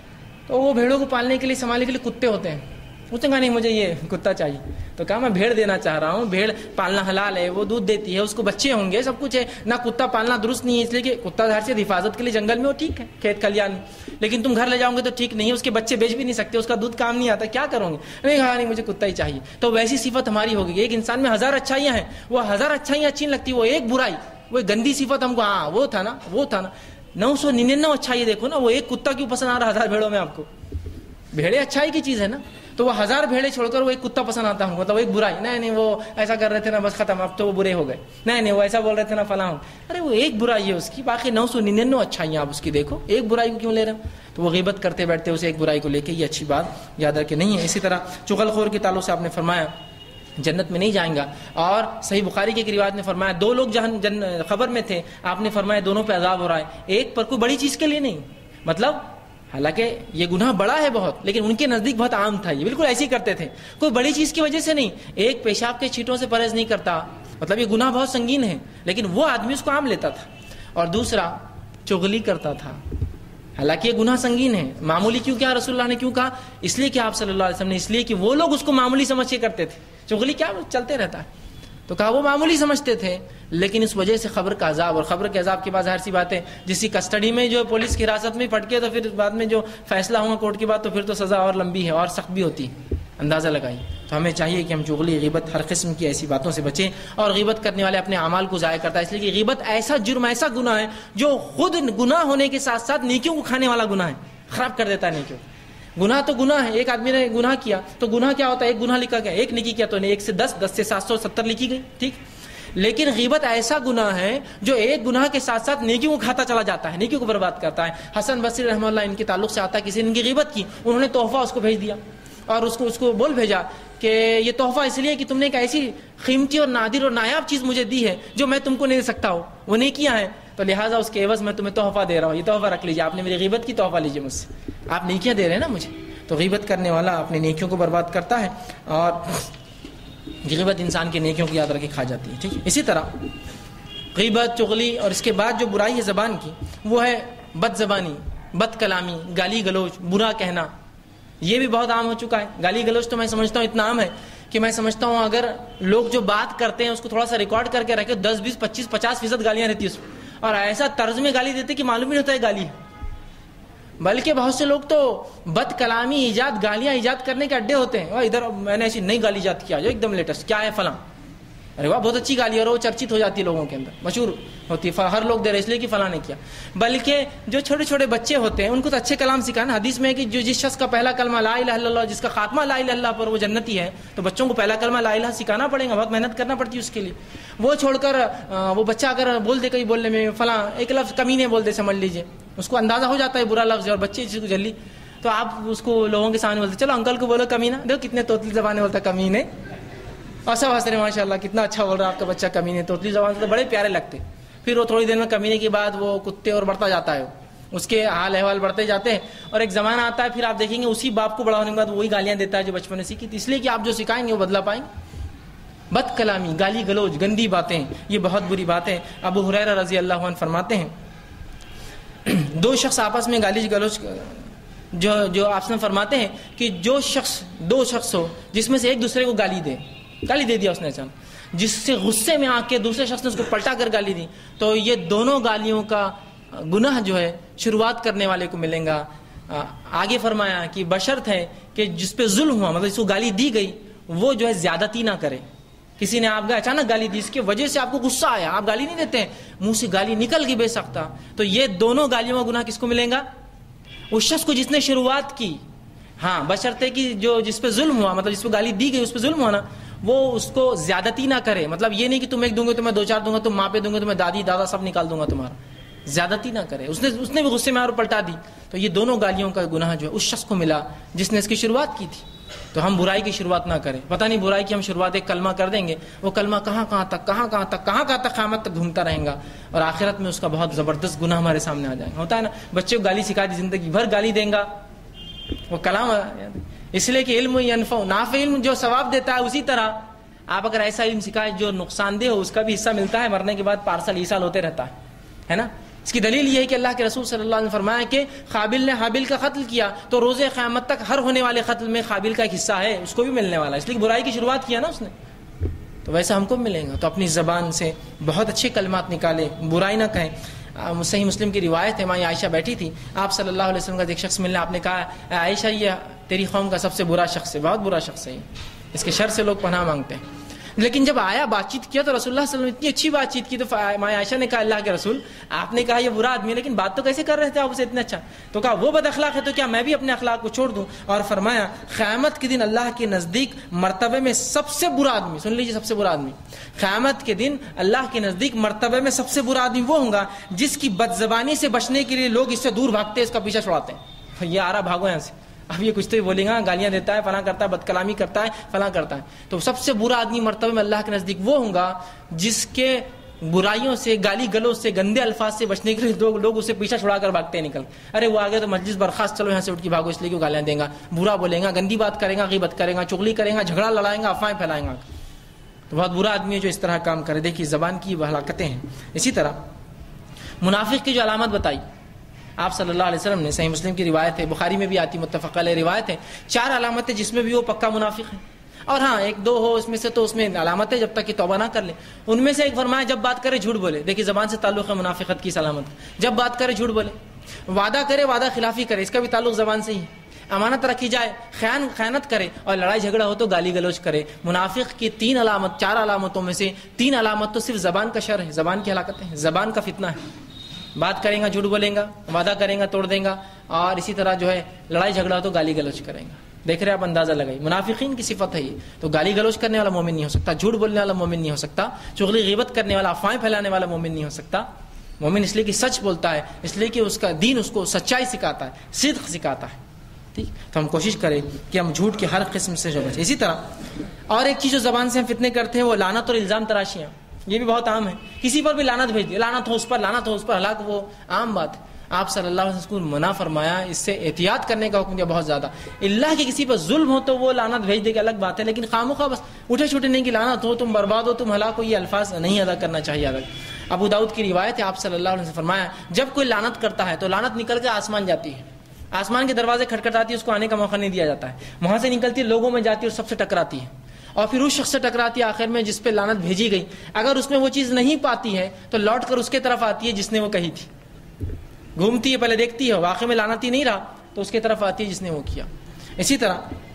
تو وہ بھیڑوں کو پالنے کے لیے، سنبھالنے کے لیے کتے ہوتے ہیں. اس نے کہا نہیں مجھے یہ کتا چاہیے. تو کہا میں بھیڑ دینا چاہ رہا ہوں، بھیڑ پالنا حلال ہے، وہ دودھ دیتی ہے، اس کو بچے ہوں گے، سب کچھ ہے. نہ کتا پالنا درست نہیں ہے، اس لیے کہ کتا ظاہر سے حفاظت کے لیے جنگل میں ہو، ٹھیک ہے، کھیت کھلیان میں، لیکن تم گھر لے جاؤ گے تو ٹھیک نہیں ہے، اس کے بچے بیچ بھی نہیں سکتے، اس کا دودھ کام نہیں آتا، کیا کرو گے؟ نہیں کہا نہیں مجھے کتا ہی چاہیے. تو ویسی صفت ہماری ہوگی. ایک انسان میں ہزار اچھائیاں ہیں، وہ ہزار اچھائیاں اچھی لگتی، وہ ایک برائی، وہ گندی صفت ہم کو، ہاں وہ تھا نا وہ تھا نا نو سو ننانوے اچھائی دیکھو نا، وہ ایک کتا کیوں پسند آ رہا ہزار بھیڑوں میں آپ کو؟ بھیڑیں اچھائی کی چیز ہے نا. تو وہ ہزار بھیڑیں چھوڑ کر وہ ایک کتا پسند آتا ہوں، مطلب ایک برائی، نہیں نہیں وہ ایسا کر رہے تھے نا بس ختم، اب تو وہ برے ہو گئے، نہیں نہیں وہ ایسا بول رہے تھے نا فلاں. ارے وہ ایک برائی ہے اس کی، باقی نو سو ننانوے اچھائیاں آپ اس کی دیکھو، ایک برائی کو کیوں لے رہے ہو؟ تو وہ غیبت کرتے بیٹھتے اسے ایک برائی کو لے کے، یہ اچھی بات یاد رکھے نہیں ہے. اسی طرح چغل خور کے تعلق سے آپ نے فرمایا جنت میں نہیں جائیں گا. اور صحیح بخاری کی ایک روایت نے فرمایا دو لوگ جہاں جن خبر میں تھے، آپ نے فرمایا دونوں پہ عذاب ہو رہا ہے، ایک پر کوئی بڑی چیز کے لیے نہیں، مطلب حالانکہ یہ گناہ بڑا ہے بہت، لیکن ان کے نزدیک بہت عام تھا، یہ بالکل ایسے ہی کرتے تھے، کوئی بڑی چیز کی وجہ سے نہیں. ایک پیشاب کے چھینٹوں سے پرہیز نہیں کرتا، مطلب یہ گناہ بہت سنگین ہے، لیکن وہ آدمی اس کو عام لیتا تھا. اور دوسرا چغلی کرتا تھا، حالانکہ یہ گناہ سنگین ہے. معمولی کیوں کیا رسول اللہ نے کیوں کہا؟ اس لیے کہ آپ صلی اللہ علیہ وسلم نے، اس لیے کہ وہ لوگ اس کو معمولی سمجھ کے کرتے تھے. چغلی کیا چلتے رہتا ہے، تو کہا وہ معمولی سمجھتے تھے، لیکن اس وجہ سے خبر کا عذاب، اور خبر کے عذاب کے بعد ظاہر سی بات ہے جس کی کسٹڈی میں جو پولیس کی حراست میں پھٹ کے، تو پھر بعد میں جو فیصلہ ہوگا کورٹ کی بات، تو پھر تو سزا اور لمبی ہے اور سخت بھی ہوتی ہے، اندازہ لگائیے. تو ہمیں چاہیے کہ ہم چغلی، غیبت، ہر قسم کی ایسی باتوں سے بچیں. اور غیبت کرنے والے اپنے اعمال کو ضائع کرتا ہے، اس لیے کہ غیبت ایسا جرم، ایسا گناہ ہے جو خود گناہ ہونے کے ساتھ ساتھ نیکیوں کو کھانے والا گناہ ہے، خراب کر دیتا ہے نیکیوں. گناہ تو گناہ ہے، ایک آدمی نے گناہ کیا تو گناہ کیا ہوتا ہے؟ ایک گناہ لکھا گیا، ایک نیکی کیا تو ایک سے دس، دس سے سات سو ستر لکھی گئی، ٹھیک. لیکن غیبت ایسا گناہ ہے جو ایک گناہ کے ساتھ ساتھ نیکیوں کو کھاتا چلا جاتا ہے، نیکیوں کو برباد کرتا ہے. حسن بصری رحمہ اللہ ان کے تعلق سے آتا ہے، کسی نے ان کی غیبت کی، انہوں نے تحفہ اس کو بھیج دیا، اور اس کو اس کو بول بھیجا کہ یہ تحفہ اس لیے کہ تم نے ایک ایسی قیمتی اور نادر اور نایاب چیز مجھے دی ہے جو میں تم کو نہیں دے سکتا ہوں، وہ نیکیاں ہیں، تو لہٰذا اس کے عوض میں تمہیں تحفہ دے رہا ہوں، یہ تحفہ رکھ لیجیے، آپ نے میری غیبت کی، تحفہ لیجیے مجھ سے، آپ نیکیاں دے رہے ہیں نا مجھے. تو غیبت کرنے والا اپنی نیکیوں کو برباد کرتا ہے، اور غیبت انسان کی نیکیوں کو یاد رکھ کے کھا جاتی ہے، ٹھیک ہے. اسی طرح غیبت، چغلی، اور اس کے بعد جو برائی ہے زبان کی، وہ ہے بد زبانی، بد کلامی، گالی گلوچ، برا کہنا. یہ بھی بہت عام ہو چکا ہے. گالی گلوچ تو میں سمجھتا ہوں اتنا عام ہے کہ میں سمجھتا ہوں اگر لوگ جو بات کرتے ہیں اس کو تھوڑا سا ریکارڈ کر کے رکھے، دس بیس پچیس پچاس فیصد گالیاں رہتی ہیں اس میں، اور ایسا طرز میں گالی دیتے کہ معلوم ہی نہیں ہوتا ہے گالی ہے. بلکہ بہت سے لوگ تو بد کلامی ایجاد، گالیاں ایجاد کرنے کے اڈے ہوتے ہیں. ادھر میں نے ایسی نئی گالی ایجاد کیا جو ایک دم لیٹسٹ، کیا ہے فلاں، ارے واہ بہت اچھی گالی ہے، اور وہ چرچت ہو جاتی ہے لوگوں کے اندر، مشہور ہوتی ہے، ہر لوگ دے رہے اس لیے کہ فلاں نے کیا. بلکہ جو چھوٹے چھوٹے بچے ہوتے ہیں ان کو تو اچھے کلام سکھانا. حدیث میں ہے کہ جو جس شخص کا پہلا کلمہ لا الہ الا اللہ، جس کا خاتمہ لا الہ الا اللہ پر، وہ جنتی ہے. تو بچوں کو پہلا کلمہ لا الہ سکھانا پڑے گا، بہت محنت کرنا پڑتی ہے اس کے لیے. وہ چھوڑ کر وہ بچہ اگر بول دے کہیں بولنے میں فلاں ایک لفظ کمینے بول دے، سمجھ لیجیے اس کو اندازہ ہو جاتا ہے برا لفظ ہے، اور بچے اس کو جلدی، تو آپ اس کو لوگوں کے سامنے بولتے چلو انکل کو بولو کمینہ، دیکھو کتنے توتلی زبانیں بولتا کمینے، اور سب ہنس رہے ماشاء اللہ کتنا اچھا بول رہا ہے آپ کا بچہ کمینے، توتلی زبان سے تو بڑے پیارے لگتے. پھر وہ تھوڑی دیر میں کمینے کے بعد وہ کتے اور بڑھتا جاتا ہے، اس کے حال احوال بڑھتے جاتے ہیں، اور ایک زمانہ آتا ہے پھر آپ دیکھیں گے اسی باپ کو بڑا ہونے کے بعد وہی گالیاں دیتا ہے جو بچپن میں سیکھی تھی، اس لیے کہ آپ جو سکھائیں گے وہ بدلا پائیں گے. بد کلامی، گالی گلوچ، گندی باتیں، یہ بہت بری باتیں. ابو ہریرہ رضی اللہ عنہ فرماتے ہیں دو شخص آپس میں گالی گلوچ، جو جو آپ نے فرماتے ہیں کہ جو شخص، دو شخص ہو جس میں سے ایک دوسرے کو گالی دے، گالی دے دیا اس نے اچانک، جس سے غصے میں آ کے دوسرے شخص نے اس کو پلٹا کر گالی دی، تو یہ دونوں گالیوں کا گناہ جو ہے شروعات کرنے والے کو ملیں گا. آگے فرمایا کہ بشرط ہے کہ جس پہ ظلم ہوا، مطلب اس کو گالی دی گئی، وہ جو ہے زیادتی نہ کرے. کسی نے آپ کو اچانک گالی دی، اس کی وجہ سے آپ کو غصہ آیا، آپ گالی نہیں دیتے ہیں، منہ سے گالی نکل گئی بے سختہ، تو یہ دونوں گالیوں کا گناہ کس کو ملیں گا؟ اس شخص کو جس نے شروعات کی. ہاں بشرطے کہ جو جس پہ ظلم ہوا، مطلب جس پہ گالی دی گئی اس پہ ظلم ہوا نا، وہ اس کو زیادتی نہ کرے. مطلب یہ نہیں کہ تم ایک دوں گے تو میں دو چار دوں گا، تم ماں پہ دوں گے تو میں دادی دادا سب نکال دوں گا تمہارا. زیادتی نہ کرے. اس نے اس نے بھی غصے میں اور پلٹا دی، تو یہ دونوں گالیوں کا گناہ جو ہے اس شخص کو ملا جس نے اس کی شروعات کی تھی. تو ہم برائی کی شروعات نہ کریں. پتہ نہیں برائی کی ہم شروعات ایک کلمہ کر دیں گے، وہ کلمہ کہاں کہاں تک کہاں کہاں تک کہاں کہاں تک قیامت تک گھومتا رہیں گا، اور آخرت میں اس کا بہت زبردست گناہ ہمارے سامنے آ جائے گا. ہوتا ہے نا بچے کو گالی سکھا دی، زندگی بھر گالی دیں گا، وہ کلام، اس لیے کہ علم ینفع، نافع علم جو ثواب دیتا ہے، اسی طرح آپ اگر ایسا علم سکھائیں جو نقصان دہ ہو اس کا بھی حصہ ملتا ہے، مرنے کے بعد پارسل ایسال ہوتے رہتا ہے ہے نا. اس کی دلیل یہ ہے کہ اللہ کے رسول صلی اللہ علیہ وسلم نے فرمایا کہ قابل نے حابل کا قتل کیا تو روز قیامت تک ہر ہونے والے قتل میں قابل کا ایک حصہ ہے، اس کو بھی ملنے والا ہے، اس لیے برائی کی شروعات کیا نا اس نے، تو ویسا ہم کو ملے گا. تو اپنی زبان سے بہت اچھے کلمات نکالے، برائی نہ کہیں. صحیح مسلم کی روایت ہے، ماں عائشہ بیٹھی تھی، آپ صلی اللہ علیہ وسلم کا ایک شخص ملنے، آپ نے کہا عائشہ یہ تیری قوم کا سب سے برا شخص ہے، بہت برا شخص ہے، اس کے شر سے لوگ پناہ مانگتے ہیں. لیکن جب آیا بات چیت کیا تو رسول اللہ صلی اللہ علیہ وسلم نے اتنی اچھی بات چیت کی تو ماں عائشہ نے کہا اللہ کے رسول آپ نے کہا یہ برا آدمی ہے لیکن بات تو کیسے کر رہے تھے آپ اسے اتنا اچھا؟ تو کہا وہ بد اخلاق ہے تو کیا میں بھی اپنے اخلاق کو چھوڑ دوں؟ اور فرمایا قیامت کے دن اللہ کے نزدیک مرتبے میں سب سے برا آدمی، سن لیجیے سب سے برا آدمی، قیامت کے دن اللہ کے نزدیک مرتبے میں سب سے برا آدمی وہ ہوگا جس کی بد زبانی سے بچنے کے لیے لوگ اس سے دور بھاگتے ہیں، اس کا پیچھا چھڑاتے ہیں، یہ آ رہا بھاگو یہاں سے، اب یہ کچھ تو بولے گا، گالیاں دیتا ہے، فلاں کرتا ہے، بد کلامی کرتا ہے، فلاں کرتا ہے. تو سب سے برا آدمی مرتبہ میں اللہ کے نزدیک وہ ہوگا جس کے برائیوں سے، گالی گلوچ سے، گندے الفاظ سے بچنے کے لیے لوگ لوگ اسے پیچھا چھڑا کر بھاگتے ہیں نکل، ارے وہ آگے تو مجلس برخاست، چلو یہاں سے اٹھ کے بھاگو، اس لیے کیوں گالیاں دیں گا، برا بولیں گا، گندی بات کریں گا، غیبت کریں گا، چغلی کریں گا، جھگڑا لڑائیں گا، افواہیں پھیلائیں گا. تو بہت برا آدمی ہے جو اس طرح کام کرے. دیکھیے زبان کی ہلاکتیں ہیں. اسی طرح منافق کی جو علامت بتائی آپ صلی اللہ علیہ وسلم نے، صحیح مسلم کی روایت ہے، بخاری میں بھی آتی، متفق علیہ روایت ہے، چار علامتیں جس میں بھی وہ پکا منافق ہے. اور ہاں ایک دو ہو اس میں سے تو اس میں علامت ہے جب تک کہ توبہ نہ کر لے. ان میں سے ایک فرمایا جب بات کرے جھوٹ بولے. دیکھیے زبان سے تعلق ہے منافقت کی علامت، جب بات کرے جھوٹ بولے، وعدہ کرے وعدہ خلافی کرے، اس کا بھی تعلق زبان سے ہی ہے. امانت رکھی جائے خیان خیانت کرے، اور لڑائی جھگڑا ہو تو گالی گلوچ کرے. منافق کی تین علامت، چار علامتوں میں سے تین علامت تو صرف زبان کا شر ہے، زبان کی ہلاکت ہے، زبان کا فتنہ ہے. بات کریں گا جھوٹ بولیں گا، وعدہ کریں گا توڑ دیں گا، اور اسی طرح جو ہے لڑائی جھگڑا ہو تو گالی گلوچ کریں گا. دیکھ رہے آپ اندازہ لگائی، منافقین کی صفت ہے یہ. تو گالی گلوچ کرنے والا مومن نہیں ہو سکتا، جھوٹ بولنے والا مومن نہیں ہو سکتا، چغلی غیبت کرنے والا، افواہیں پھیلانے والا مومن نہیں ہو سکتا. مومن اس لیے کہ سچ بولتا ہے، اس لیے کہ اس کا دین اس کو سچائی سکھاتا ہے، صدق سکھاتا ہے. ٹھیک، تو ہم کوشش کریں کہ ہم جھوٹ کے ہر قسم سے جو بچیں. اسی طرح اور ایک چیز جو زبان سے ہم فتنے کرتے ہیں وہ لعنت اور الزام تراشیاں. یہ بھی بہت عام ہے، کسی پر بھی لعنت بھیج دی، لعنت ہو اس پر، لعنت ہو اس پر، ہلاک، وہ عام بات ہے. آپ صلی اللہ علیہ وسلم کو منع فرمایا، اس سے احتیاط کرنے کا حکم دیا بہت زیادہ. اللہ کے کسی پر ظلم ہو تو وہ لعنت بھیج دے کہ الگ بات ہے، لیکن خامخواہ بس اٹھے چھوٹے نہیں کہ لعنت ہو، تم برباد ہو، تم ہلاک ہو، یہ الفاظ نہیں ادا کرنا چاہیے الگ. ابو داؤد کی روایت ہے، آپ صلی اللہ علیہ وسلم نے فرمایا جب کوئی لعنت کرتا ہے تو لعنت نکل کے آسمان جاتی ہے، آسمان کے دروازے کھٹکھٹاتی ہے، اس کو آنے کا موقع نہیں دیا جاتا ہے، وہاں سے نکلتی ہے، لوگوں میں جاتی ہے اور سب سے ٹکراتی ہے، اور پھر اس شخص سے ٹکراتی ہے آخر میں جس پہ لعنت بھیجی گئی. اگر اس میں وہ چیز نہیں پاتی ہے تو لوٹ کر اس کے طرف آتی ہے جس نے وہ کہی تھی، گھومتی ہے، پہلے دیکھتی ہے، واقعی میں لعنت ہی نہیں رہا تو اس کے طرف آتی ہے جس نے وہ کیا. اسی طرح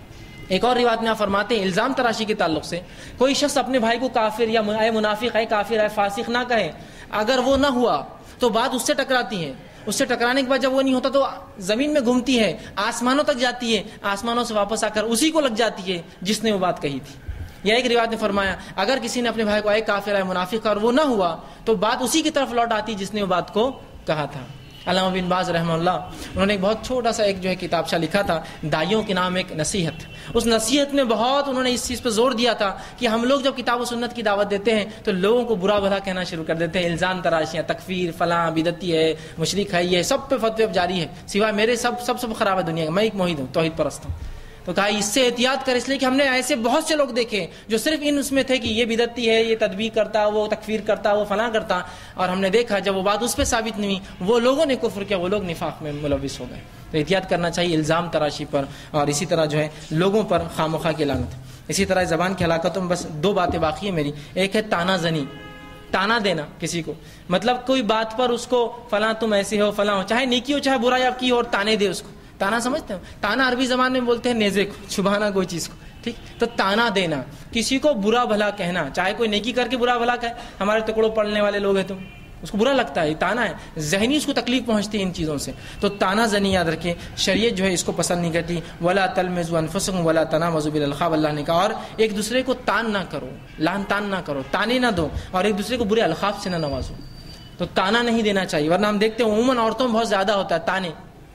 ایک اور روایت میں آپ فرماتے ہیں الزام تراشی کے تعلق سے، کوئی شخص اپنے بھائی کو کافر یا اے منافق، اے کافر، اے فاسق نہ کہے، اگر وہ نہ ہوا تو بات اس سے ٹکراتی ہے، اس سے ٹکرانے کے بعد جب وہ نہیں ہوتا تو زمین میں گھومتی ہے، آسمانوں تک جاتی ہے، آسمانوں سے واپس آ کر اسی کو لگ جاتی ہے جس نے وہ بات کہی تھی. یا ایک روایت نے فرمایا اگر کسی نے اپنے بھائی کو اے کافر، اے منافق، اور وہ نہ ہوا تو بات اسی کی طرف لوٹ آتی جس نے وہ بات کو کہا تھا. علامہ بن باز رحمہ اللہ، انہوں نے ایک بہت چھوٹا سا ایک جو ہے کتابچہ لکھا تھا، دائیوں کے نام ایک نصیحت. اس نصیحت میں بہت انہوں نے اس چیز پہ زور دیا تھا کہ ہم لوگ جب کتاب و سنت کی دعوت دیتے ہیں تو لوگوں کو برا بھلا کہنا شروع کر دیتے ہیں، الزام تراشیاں، تکفیر، فلاں بدعتی ہے، مشرک ہے، یہ سب پہ فتوی اب جاری ہے، سوائے میرے سب سب سب خراب ہے دنیا کا، میں ایک موحد ہوں، توحید پرست ہوں. تو کہا اس سے احتیاط کر، اس لیے کہ ہم نے ایسے بہت سے لوگ دیکھے جو صرف ان اس میں تھے کہ یہ بدعتی ہے، یہ تدبیر کرتا، وہ تکفیر کرتا، وہ فلاں کرتا، اور ہم نے دیکھا جب وہ بات اس پہ ثابت نہیں ہوئی وہ لوگوں نے کفر کیا، وہ لوگ نفاق میں ملوث ہو گئے. تو احتیاط کرنا چاہیے الزام تراشی پر، اور اسی طرح جو ہے لوگوں پر خامخواہ کی لعنت. اسی طرح زبان کی ہلاکتوں میں بس دو باتیں باقی ہیں میری. ایک ہے تانا زنی، تانا دینا کسی کو، مطلب کوئی بات پر اس کو فلاں تم ایسے ہو، فلاں ہو، چاہے نیکی ہو چاہے برائی آپ کی ہو، اور تانے دے اس کو. تانا سمجھتے ہو؟ تانا عربی زبان میں بولتے ہیں نیزے کو، چھپانا کوئی چیز کو. ٹھیک، تو تانا دینا، کسی کو برا بھلا کہنا، چاہے کوئی نیکی کر کے برا بھلا کہے، ہمارے ٹکڑوں پڑھنے والے لوگ ہیں تم، اس کو برا لگتا ہے، یہ تانا ہے، ذہنی اس کو تکلیف پہنچتی ہے ان چیزوں سے. تو تانا زنی یاد رکھیں، شریعت جو ہے اس کو پسند نہیں کرتی. ولا تلمزوا انفسکم ولا تنابزوا بالالقاب، اللہ نے کہا، اور ایک دوسرے کو تان نہ کرو، لعن تان نہ کرو، تانے نہ دو، اور ایک دوسرے کو برے القاب سے نہ نوازو. تو تانا نہیں دینا چاہیے، ورنہ ہم دیکھتے ہیں عموماً عورتوں میں بہت زیادہ ہوتا ہے تانے،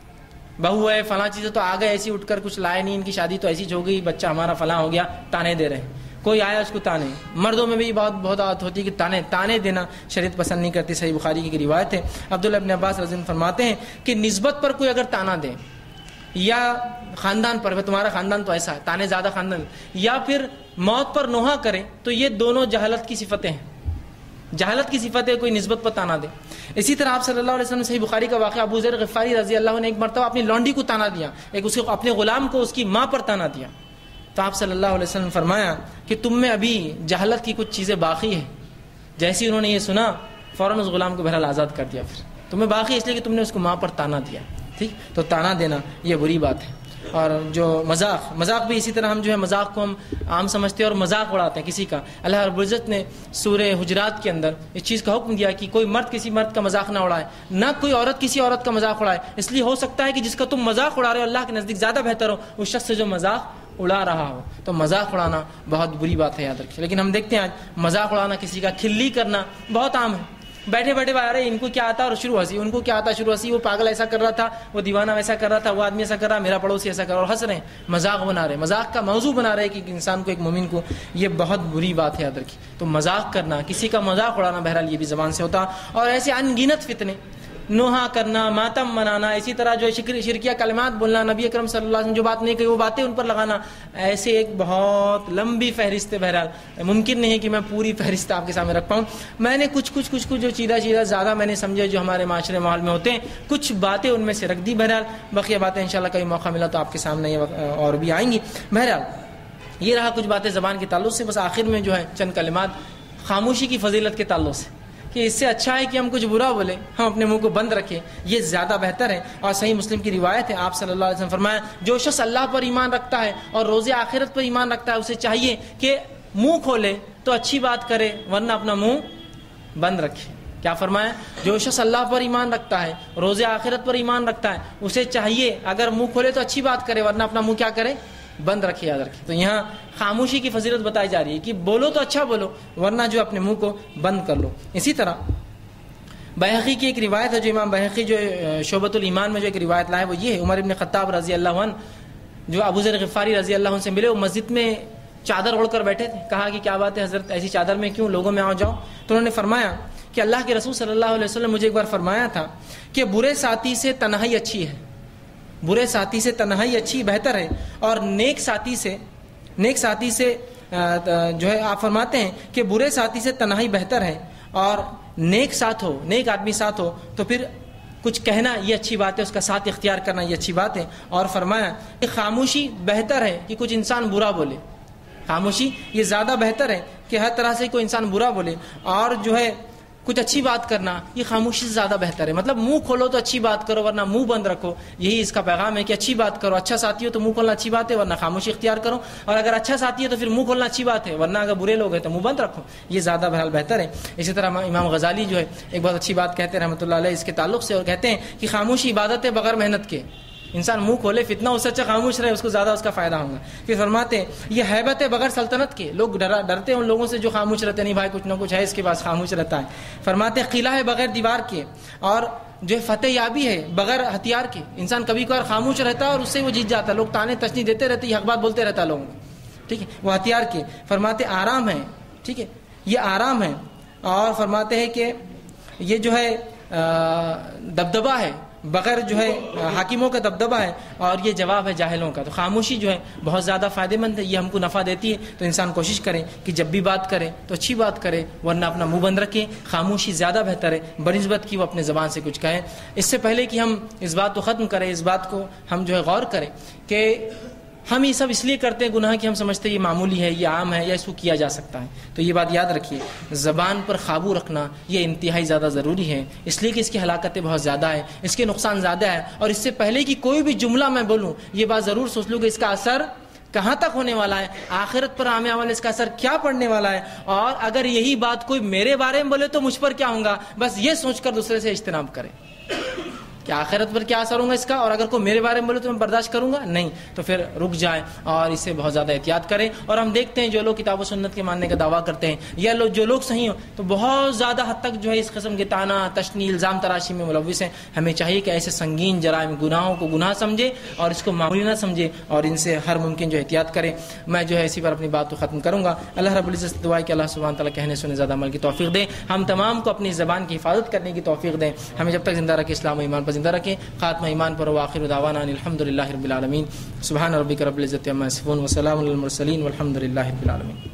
بہو ہے فلاں چیزیں تو آ گئے ایسی اٹھ کر، کچھ لائے نہیں، ان کی شادی تو ایسی ہو گئی، بچہ ہمارا فلاں ہو گیا، تانے دے رہے ہیں، کوئی آیا اس کو تانے. مردوں میں بھی بہت بہت عادت ہوتی ہے کہ تانے تانے دینا شریعت پسند نہیں کرتی. صحیح بخاری کی روایت ہے، عبداللہ ابن عباس رضی اللہ عنہ فرماتے ہیں کہ نسبت پر کوئی اگر تانا دے یا خاندان پر تمہارا خاندان تو ایسا ہے، تانے زیادہ خاندان، یا پھر موت پر نوحہ کرے، تو یہ دونوں جہالت کی صفتیں ہیں، جہالت کی صفت ہے، کوئی نسبت پر تانا دے۔ اسی طرح آپ صلی اللہ علیہ وسلم صحیح بخاری کا واقعہ، ابو ذر غفاری رضی اللہ عنہ نے ایک مرتبہ اپنی لونڈی کو تانا دیا، ایک اس کو اپنے غلام کو اس کی ماں پر تانا دیا، تو آپ صلی اللہ علیہ وسلم نے فرمایا کہ تم میں ابھی جہالت کی کچھ چیزیں باقی ہیں۔ جیسے انہوں نے یہ سنا فوراً اس غلام کو بہرحال آزاد کر دیا، پھر تمہیں باقی اس لیے کہ تم نے اس کو ماں پر تانا دیا، ٹھیک؟ تو تانا دینا یہ بری بات ہے۔ اور جو مذاق مذاق بھی اسی طرح، ہم جو ہے مذاق کو ہم عام سمجھتے ہیں اور مذاق اڑاتے ہیں کسی کا۔ اللہ رب العزت نے سورہ حجرات کے اندر اس چیز کا حکم دیا کہ کوئی مرد کسی مرد کا مذاق نہ اڑائے، نہ کوئی عورت کسی عورت کا مذاق اڑائے، اس لیے ہو سکتا ہے کہ جس کا تم مذاق اڑا رہے ہو اللہ کے نزدیک زیادہ بہتر ہو اس شخص سے جو مذاق اڑا رہا ہو۔ تو مذاق اڑانا بہت بری بات ہے، یاد رکھیے۔ لیکن ہم دیکھتے ہیں آج مذاق اڑانا، کسی کا کھلی کرنا بہت عام ہے۔ بیٹھے بیٹھے آ رہے ان کو کیا آتا اور شروع ہنسی، ان کو کیا آتا شروع ہنسی، وہ پاگل ایسا کر رہا تھا، وہ دیوانہ ویسا کر رہا تھا، وہ آدمی ایسا کر رہا، میرا پڑوسی ایسا کر رہا، اور ہنس رہے ہیں، مذاق بنا رہے ہیں، مذاق کا موضوع بنا رہے ہیں کہ انسان کو، ایک مومن کو، یہ بہت بری بات ہے، یاد رکھیے۔ تو مذاق کرنا، کسی کا مذاق اڑانا بہرحال یہ بھی زبان سے ہوتا، اور ایسے ان گنت فتنے، نوحہ کرنا، ماتم منانا، اسی طرح جو شرکیہ کلمات بولنا، نبی اکرم صلی اللہ علیہ وسلم جو بات نہیں کہی وہ باتیں ان پر لگانا، ایسے ایک بہت لمبی فہرست ہے۔ بہرحال ممکن نہیں ہے کہ میں پوری فہرست آپ کے سامنے رکھ پاؤں، میں نے کچھ کچھ کچھ کچھ جو چیزہ چیزہ زیادہ میں نے سمجھے جو ہمارے معاشرے ماحول میں ہوتے ہیں، کچھ باتیں ان میں سے رکھ دی۔ بہرحال بقیہ باتیں انشاءاللہ کبھی موقع ملا تو آپ کے سامنے اور بھی آئیں گی۔ بہرحال یہ رہا کچھ باتیں زبان کے تعلق سے۔ بس آخر میں جو ہے چند کلمات خاموشی کی فضیلت کے تعلق سے، کہ اس سے اچھا ہے کہ ہم کچھ برا بولیں، ہم اپنے منہ کو بند رکھیں، یہ زیادہ بہتر ہے۔ اور صحیح مسلم کی روایت ہے، آپ صلی اللہ علیہ وسلم فرمایا جو شخص اللہ پر ایمان رکھتا ہے اور روز آخرت پر ایمان رکھتا ہے اسے چاہیے کہ منہ کھولے تو اچھی بات کرے ورنہ اپنا منہ بند رکھے۔ کیا فرمایا؟ جو شخص اللہ پر ایمان رکھتا ہے، روز آخرت پر ایمان رکھتا ہے، اسے چاہیے اگر منہ کھولے تو اچھی بات کرے ورنہ اپنا منہ کیا کرے؟ بند رکھے، یاد رکھے۔ تو یہاں خاموشی کی فضیلت بتائی جا رہی ہے کہ بولو تو اچھا بولو ورنہ جو اپنے منہ کو بند کر لو۔ اسی طرح بیہقی کی ایک روایت ہے، جو امام بیہقی جو شعبۃ الایمان میں جو ایک روایت لائے وہ یہ ہے، عمر ابن خطاب رضی اللہ عنہ جو ابو ذر غفاری رضی اللہ عنہ سے ملے، وہ مسجد میں چادر اوڑھ کر بیٹھے تھے، کہا کہ کیا بات ہے حضرت، ایسی چادر میں کیوں، لوگوں میں آؤ جاؤ؟ تو انہوں نے فرمایا کہ اللہ کے رسول صلی اللہ علیہ وسلم مجھے ایک بار فرمایا تھا کہ برے ساتھی سے تنہائی اچھی ہے، برے ساتھی سے تنہائی اچھی بہتر ہے، اور نیک ساتھی سے نیک ساتھی سے جو ہے آپ فرماتے ہیں کہ برے ساتھی سے تنہائی بہتر ہے، اور نیک ساتھ ہو، نیک آدمی ساتھ ہو تو پھر کچھ کہنا یہ اچھی بات ہے، اس کا ساتھ اختیار کرنا یہ اچھی بات ہے۔ اور فرمایا کہ خاموشی بہتر ہے کہ کچھ انسان برا بولے، خاموشی یہ زیادہ بہتر ہے کہ ہر طرح سے کوئی انسان برا بولے، اور جو ہے کچھ اچھی بات کرنا یہ خاموشی سے زیادہ بہتر ہے۔ مطلب منہ کھولو تو اچھی بات کرو ورنہ منہ بند رکھو، یہی اس کا پیغام ہے کہ اچھی بات کرو، اچھا ساتھی ہو تو منہ کھولنا اچھی بات ہے ورنہ خاموشی اختیار کرو، اور اگر اچھا ساتھی ہے تو پھر منہ کھولنا اچھی بات ہے ورنہ اگر برے لوگ ہیں تو منہ بند رکھو، یہ زیادہ بہرحال بہتر ہے۔ اسی طرح امام غزالی جو ہے ایک بہت اچھی بات کہتے ہیں رحمۃ اللہ علیہ اس کے تعلق سے، اور کہتے ہیں کہ خاموشی عبادت ہے بغیر محنت کے، انسان منہ کھولے فتنہ اس سے اچھا خاموش رہے، اس کو زیادہ اس کا فائدہ ہوگا۔ پھر فرماتے ہیں یہ ہیبت ہے بغیر سلطنت کے، لوگ ڈرا ڈرتے ہیں ان لوگوں سے جو خاموش رہتے، نہیں بھائی کچھ نہ کچھ ہے اس کے پاس خاموش رہتا ہے۔ فرماتے ہیں قلعہ ہے بغیر دیوار کے، اور جو فتح یابی ہے بغیر ہتھیار کے، انسان کبھی کبھار خاموش رہتا ہے اور اس سے وہ جیت جاتا ہے، لوگ تانے تشنی دیتے رہتے، یہ حق بات بولتے رہتا ہے لوگوں کو، ٹھیک ہے، وہ ہتھیار کے۔ فرماتے آرام ہے، ٹھیک ہے، یہ آرام ہے، اور فرماتے ہیں کہ یہ جو ہے دبدبہ ہے بغیر جو ہے حاکموں کا دبدبہ ہے، اور یہ جواب ہے جاہلوں کا۔ تو خاموشی جو ہے بہت زیادہ فائدہ مند ہے، یہ ہم کو نفع دیتی ہے، تو انسان کوشش کرے کہ جب بھی بات کرے تو اچھی بات کرے ورنہ اپنا منہ بند رکھے، خاموشی زیادہ بہتر ہے بنسبت کی وہ اپنے زبان سے کچھ کہیں۔ اس سے پہلے کہ ہم اس بات کو ختم کریں، اس بات کو ہم جو ہے غور کریں کہ ہم یہ سب اس لیے کرتے ہیں گناہ کہ ہم سمجھتے ہیں یہ معمولی ہے، یہ عام ہے، یا اس کو کیا جا سکتا ہے۔ تو یہ بات یاد رکھیے، زبان پر قابو رکھنا یہ انتہائی زیادہ ضروری ہے، اس لیے کہ اس کی ہلاکتیں بہت زیادہ ہے، اس کے نقصان زیادہ ہے، اور اس سے پہلے کہ کوئی بھی جملہ میں بولوں یہ بات ضرور سوچ لوں کہ اس کا اثر کہاں تک ہونے والا ہے، آخرت پر آنے والے اس کا اثر کیا پڑنے والا ہے، اور اگر یہی بات کوئی میرے بارے میں بولے تو مجھ پر کیا ہوگا، بس یہ سوچ کر دوسرے سے اجتناب کرے کہ آخرت پر کیا اثر ہوگا اس کا، اور اگر کوئی میرے بارے میں بولے تو میں برداشت کروں گا نہیں، تو پھر رک جائیں اور اس سے بہت زیادہ احتیاط کریں۔ اور ہم دیکھتے ہیں جو لوگ کتاب و سنت کے ماننے کا دعویٰ کرتے ہیں، یا لوگ جو لوگ صحیح ہوں تو بہت زیادہ حد تک جو ہے اس قسم کے تانا تشنی الزام تراشی میں ملوث ہیں۔ ہمیں چاہیے کہ ایسے سنگین جرائم گناہوں کو گناہ سمجھے اور اس کو معمولی نہ سمجھے، اور ان سے ہر ممکن جو احتیاط کریں۔ میں جو ہے اسی پر اپنی بات کو ختم کروں گا۔ اللہ رب العزت سے دعا ہے کہ اللہ سبحانہ تعالیٰ کہنے سنے زیادہ عمل کی توفیق دے، ہم تمام کو اپنی زبان کی حفاظت کرنے کی توفیق دیں، ہمیں جب تک زندہ رکھے اسلام و ایمان پر زندہ رکھے. خاتمہ ایمان پر. وآخر دعوانا الحمد للہ رب العالمین. سبحان ربک رب العزت عما یصفون وسلام علی المرسلین والحمد للہ رب العالمین.